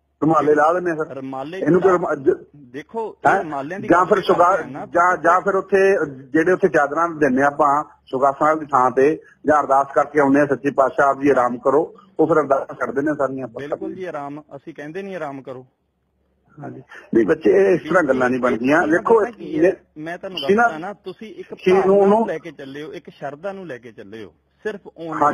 ਲਾ ਦਿੰਦੇ ਸਰ ਰਮਾਲੇ ਇਹਨੂੰ। ਦੇਖੋ ਰਮਾਲਿਆਂ ਦੀ ਜਾਂ ਫਿਰ ਜਾਂ ਫਿਰ ਉੱਥੇ ਜਿਹੜੇ ਉੱਥੇ ਚਾਦਰਾਂ ਦਿੰਦੇ ਆਪਾਂ ਸੁਗਾਸਨਾਂ ਦੀ ਥਾਂ ਤੇ, ਜਾਂ ਅਰਦਾਸ ਕਰਕੇ ਆਉਂਦੇ ਆ ਸੱਚੇ ਪਾਤਸ਼ਾਹ ਆਪ ਜੀ ਆਰਾਮ ਕਰੋ, ਉਹ ਫਿਰ ਅਰਦਾਸ ਕਰਦੇ ਨੇ ਸਾਰੀਆਂ। ਬਿਲਕੁਲ ਜੀ, ਆਰਾਮ ਅਸੀਂ ਕਹਿੰਦੇ ਨਹੀਂ, ਆਰਾਮ ਕਰੋ। ਹਾਂਜੀ, ਨਹੀਂ ਬੱਚੇ ਇਸ ਤਰ੍ਹਾਂ ਗੱਲਾਂ ਨਹੀਂ ਬਣਦੀਆਂ। ਦੇਖੋ ਮੈਂ ਤੁਹਾਨੂੰ ਦੱਸਦਾ ਨਾ, ਤੁਸੀਂ ਇੱਕ ਭਾਵਨਾ ਨੂੰ ਲੈ ਕੇ ਚੱਲੇ ਹੋ, ਇੱਕ ਸ਼ਰਧਾ ਨੂੰ ਲੈ ਕੇ ਚੱਲੇ ਹੋ, ਸਿਰਫ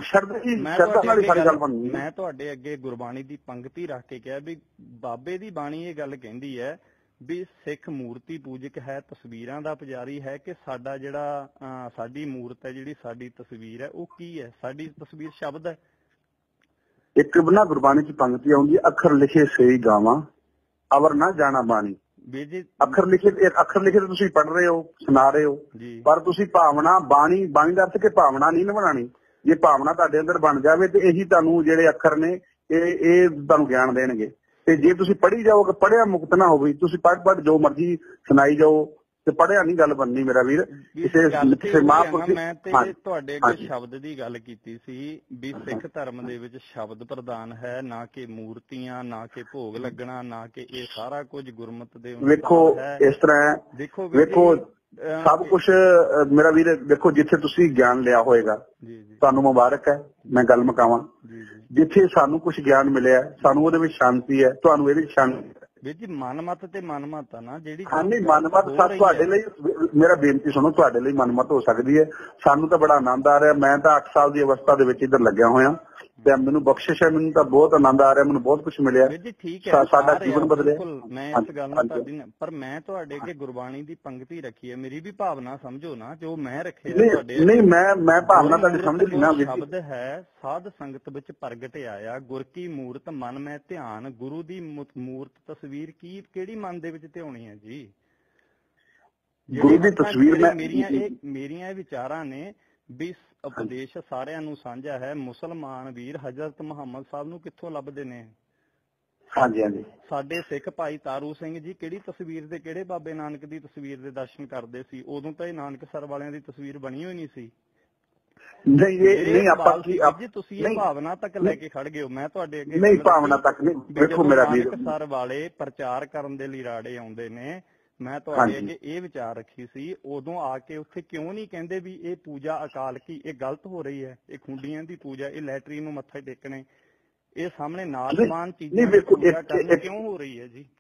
ਮੈਂ ਤੁਹਾਡੇ ਅੱਗੇ ਗੁਰਬਾਣੀ ਦੀ ਪੰਕਤੀ ਰੱਖ ਕੇ ਕਿਹਾ ਵੀ ਬਾਬੇ ਦੀ ਬਾਣੀ ਇਹ ਗੱਲ ਕਹਿੰਦੀ ਹੈ ਵੀ ਸਿੱਖ ਮੂਰਤੀ ਪੂਜਕ ਹੈ, ਤਸਵੀਰਾਂ ਦਾ ਪੁਜਾਰੀ ਹੈ, ਕਿ ਸਾਡਾ ਜਿਹੜਾ ਸਾਡੀ ਮੂਰਤ ਹੈ, ਜਿਹੜੀ ਸਾਡੀ ਤਸਵੀਰ ਹੈ, ਉਹ ਕੀ ਹੈ? ਸਾਡੀ ਤਸਵੀਰ ਸ਼ਬਦ ਹੈ। ਇੱਕ ਨਾ ਗੁਰਬਾਣੀ ਚ ਪੰਕਤੀ ਆਉਂਦੀ ਹੈ, ਅੱਖਰ ਲਿਖੇ ਸਹੀ ਗਾਵਾਂ ਅਵਰ ਨਾ ਜਾਣਾ ਬਾਣੀ। ਅੱਖਰ ਲਿਖੇ ਤੁਸੀਂ ਪੜ੍ਹ ਰਹੇ ਹੋ, ਸੁਣਾ ਰਹੇ ਹੋ, ਪਰ ਤੁਸੀਂ ਭਾਵਨਾ ਬਾਣੀ ਦਾ ਅਰਥ ਕਿ ਭਾਵਨਾ ਨਹੀਂ ਬਣਾਣੀ। ਜੇ ਭਾਵਨਾ ਤੁਹਾਡੇ ਅੰਦਰ ਬਣ ਜਾਵੇ ਤੇ ਇਹੀ ਤੁਹਾਨੂੰ ਜਿਹੜੇ ਅੱਖਰ ਨੇ ਇਹ ਤੁਹਾਨੂੰ ਗਿਆਨ ਦੇਣਗੇ। ਤੇ ਜੇ ਤੁਸੀਂ ਪੜ੍ਹੀ ਜਾਓਗੇ, ਪੜ੍ਹਿਆ ਮੁਕਤ ਨਾ ਹੋਵੇ, ਤੁਸੀਂ ਪੜ੍ਹ ਜੋ ਮਰਜ਼ੀ ਸੁਣਾਈ ਜਾਓ ਤੇ ਪੜ੍ਹਿਆ ਨਹੀਂ ਗੱਲ ਬਣਨੀ ਮੇਰਾ ਵੀਰ। ਮੈਂ ਤੇ ਤੁਹਾਡੇ ਅੱਗੇ ਸ਼ਬਦ ਦੀ ਗੱਲ ਕੀਤੀ ਸੀ ਵੀ ਸਿੱਖ ਧਰਮ ਦੇ ਵਿੱਚ ਸ਼ਬਦ ਪ੍ਰਧਾਨ ਹੈ, ਨਾ ਕਿ ਮੂਰਤੀਆਂ, ਨਾ ਕਿ ਭੋਗ ਲੱਗਣਾ, ਨਾ ਕਿ ਇਹ ਸਾਰਾ ਕੁਝ ਗੁਰਮਤਿ ਦੇ। ਵੇਖੋ ਇਸ ਤਰ੍ਹਾਂ ਵੇਖੋ ਸਭ ਕੁਝ ਮੇਰਾ ਵੀਰ। ਦੇਖੋ ਜਿੱਥੇ ਤੁਸੀਂ ਗਿਆਨ ਲਿਆ ਹੋਏਗਾ ਤੁਹਾਨੂੰ ਮੁਬਾਰਕ ਹੈ, ਮੈਂ ਗੱਲ ਮੁਕਾਵਾਂ। ਜਿੱਥੇ ਸਾਨੂੰ ਕੁਝ ਗਿਆਨ ਮਿਲਿਆ, ਸਾਨੂੰ ਉਹਦੇ ਵਿੱਚ ਸ਼ਾਂਤੀ ਹੈ, ਤੁਹਾਨੂੰ ਇਹਦੇ ਵਿੱਚ ਸ਼ਾਂਤੀ ਵੀਰ ਜੀ। ਮਨਮਤ ਤੇ ਮਨਮਤ ਆ ਨਾ ਜਿਹੜੀ। ਹਾਂਜੀ, ਮਨਮਤ ਤੁਹਾਡੇ ਲਈ, ਮੇਰਾ ਬੇਨਤੀ ਸੁਣੋ, ਤੁਹਾਡੇ ਲਈ ਮਨਮਤ ਹੋ ਸਕਦੀ ਹੈ, ਸਾਨੂੰ ਤਾਂ ਬੜਾ ਆਨੰਦ ਆ ਰਿਹਾ। ਮੈਂ ਤਾਂ 8 ਸਾਲ ਦੀ ਅਵਸਥਾ ਦੇ ਵਿੱਚ ਇੱਧਰ ਲੱਗਿਆ ਹੋਇਆ ਤੇ ਮੈਨੂੰ ਬਖਸ਼ਿਸ਼ ਹੈ, ਮੈਨੂੰ ਤਾਂ ਬਹੁਤ ਆਨੰਦ ਆ ਰਿਹਾ, ਮੈਨੂੰ ਬਹੁਤ ਕੁਝ ਮਿਲਿਆ, ਸਾਡਾ ਜੀਵਨ ਬਦਲਿਆ। ਮੈਂ ਇਸ ਗੱਲ ਨਾਲ ਤੁਹਾਡੀ, ਪਰ ਮੈਂ ਤੁਹਾਡੇ ਅੱਗੇ ਗੁਰਬਾਣੀ ਦੀ ਪੰਕਤੀ ਰੱਖੀ ਹੈ, ਮੇਰੀ ਵੀ ਭਾਵਨਾ ਸਮਝੋ ਨਾ, ਜੋ ਮੈਂ ਰੱਖਿਆ ਤੁਹਾਡੇ। ਨਹੀਂ, ਮੈਂ ਭਾਵਨਾ ਤੁਹਾਡੀ ਸਮਝ ਲਈ ਨਾ। ਸ਼ਬਦ ਹੈ ਸਾਧ ਸੰਗਤ ਵਿੱਚ ਪ੍ਰਗਟ ਆਇਆ, ਗੁਰ ਕੀ ਮੂਰਤ ਮਨ ਮੈਂ ਧਿਆਨ। ਗੁਰੂ ਦੀ ਮੂਰਤ ਤਸਵੀਰ ਕਿਹੜੀ ਮਨ ਦੇ ਵਿੱਚ ਧਿਆਉਣੀ ਹੈ ਜੀ? ਗੁਰੂ ਦੀ ਤਸਵੀਰ ਮੇਰੀਆਂ ਇਹ ਵਿਚਾਰਾਂ ਨੇ ਵੀ ਉਪਦੇਸ਼ ਸਾਰਿਆਂ ਨੂੰ ਸਾਂਝਾ ਹੈ। ਮੁਸਲਮਾਨ ਵੀਰ ਹਜ਼ਰਤ ਮੁਹੰਮਦ ਸਾਹਿਬ ਨੂੰ ਕਿੱਥੋਂ ਲੱਭਦੇ ਨੇ? ਹਾਂਜੀ ਹਾਂਜੀ। ਸਾਡੇ ਸਿੱਖ ਭਾਈ ਤਾਰੂ ਸਿੰਘ ਜੀ ਕਿਹੜੀ ਤਸਵੀਰ ਦੇ, ਕਿਹੜੇ ਬਾਬੇ ਨਾਨਕ ਦੀ ਤਸਵੀਰ ਦੇ ਦਰਸ਼ਨ ਕਰਦੇ ਸੀ? ਉਦੋਂ ਤਾਂ ਇਹ ਨਾਨਕਸਰ ਵਾਲਿਆਂ ਦੀ ਤਸਵੀਰ ਬਣੀ ਹੋਈ ਨਹੀਂ ਸੀ। ਨਹੀਂ ਆਪਾਂ ਜੀ ਤੁਸੀਂ ਇਹ ਭਾਵਨਾ ਤੱਕ ਲੈ ਕੇ ਖੜ ਗਏ ਹੋ। ਮੈਂ ਤੁਹਾਡੇ ਅੱਗੇ ਨਹੀਂ ਭਾਵਨਾ ਤੱਕ ਨਹੀਂ, ਦੇਖੋ ਮੇਰਾ ਵੀਰ, ਨਾਨਕਸਰ ਵਾਲੇ ਪ੍ਰਚਾਰ ਕਰਨ ਦੇ ਲਈ ਰਾੜੇ ਆਉਂਦੇ ਨੇ, ਮੈਂ ਤੁਹਾਡੇ ਅੱਗੇ ਇਹ ਵਿਚਾਰ ਰੱਖੀ ਸੀ, ਉਦੋਂ ਆ ਕੇ ਉੱਥੇ ਕਿਉਂ ਨਹੀਂ ਕਹਿੰਦੇ ਵੀ ਇਹ ਪੂਜਾ ਅਕਾਲ ਕੀ, ਇਹ ਗਲਤ ਹੋ ਰਹੀ ਹੈ, ਇਹ ਖੁੰਡੀਆਂ ਦੀ ਪੂਜਾ, ਇਹ ਲੈਟਰੀਨ ਨੂੰ ਮੱਥਾ ਟੇਕਣੇ, ਇਹ ਸਾਹਮਣੇ ਨਾਜਮਾਨ ਚੀਜ਼ਾਂ ਦੀ ਪੂਜਾ ਕਰਨੀ ਕਿਉਂ ਹੋ ਰਹੀ ਹੈ ਜੀ?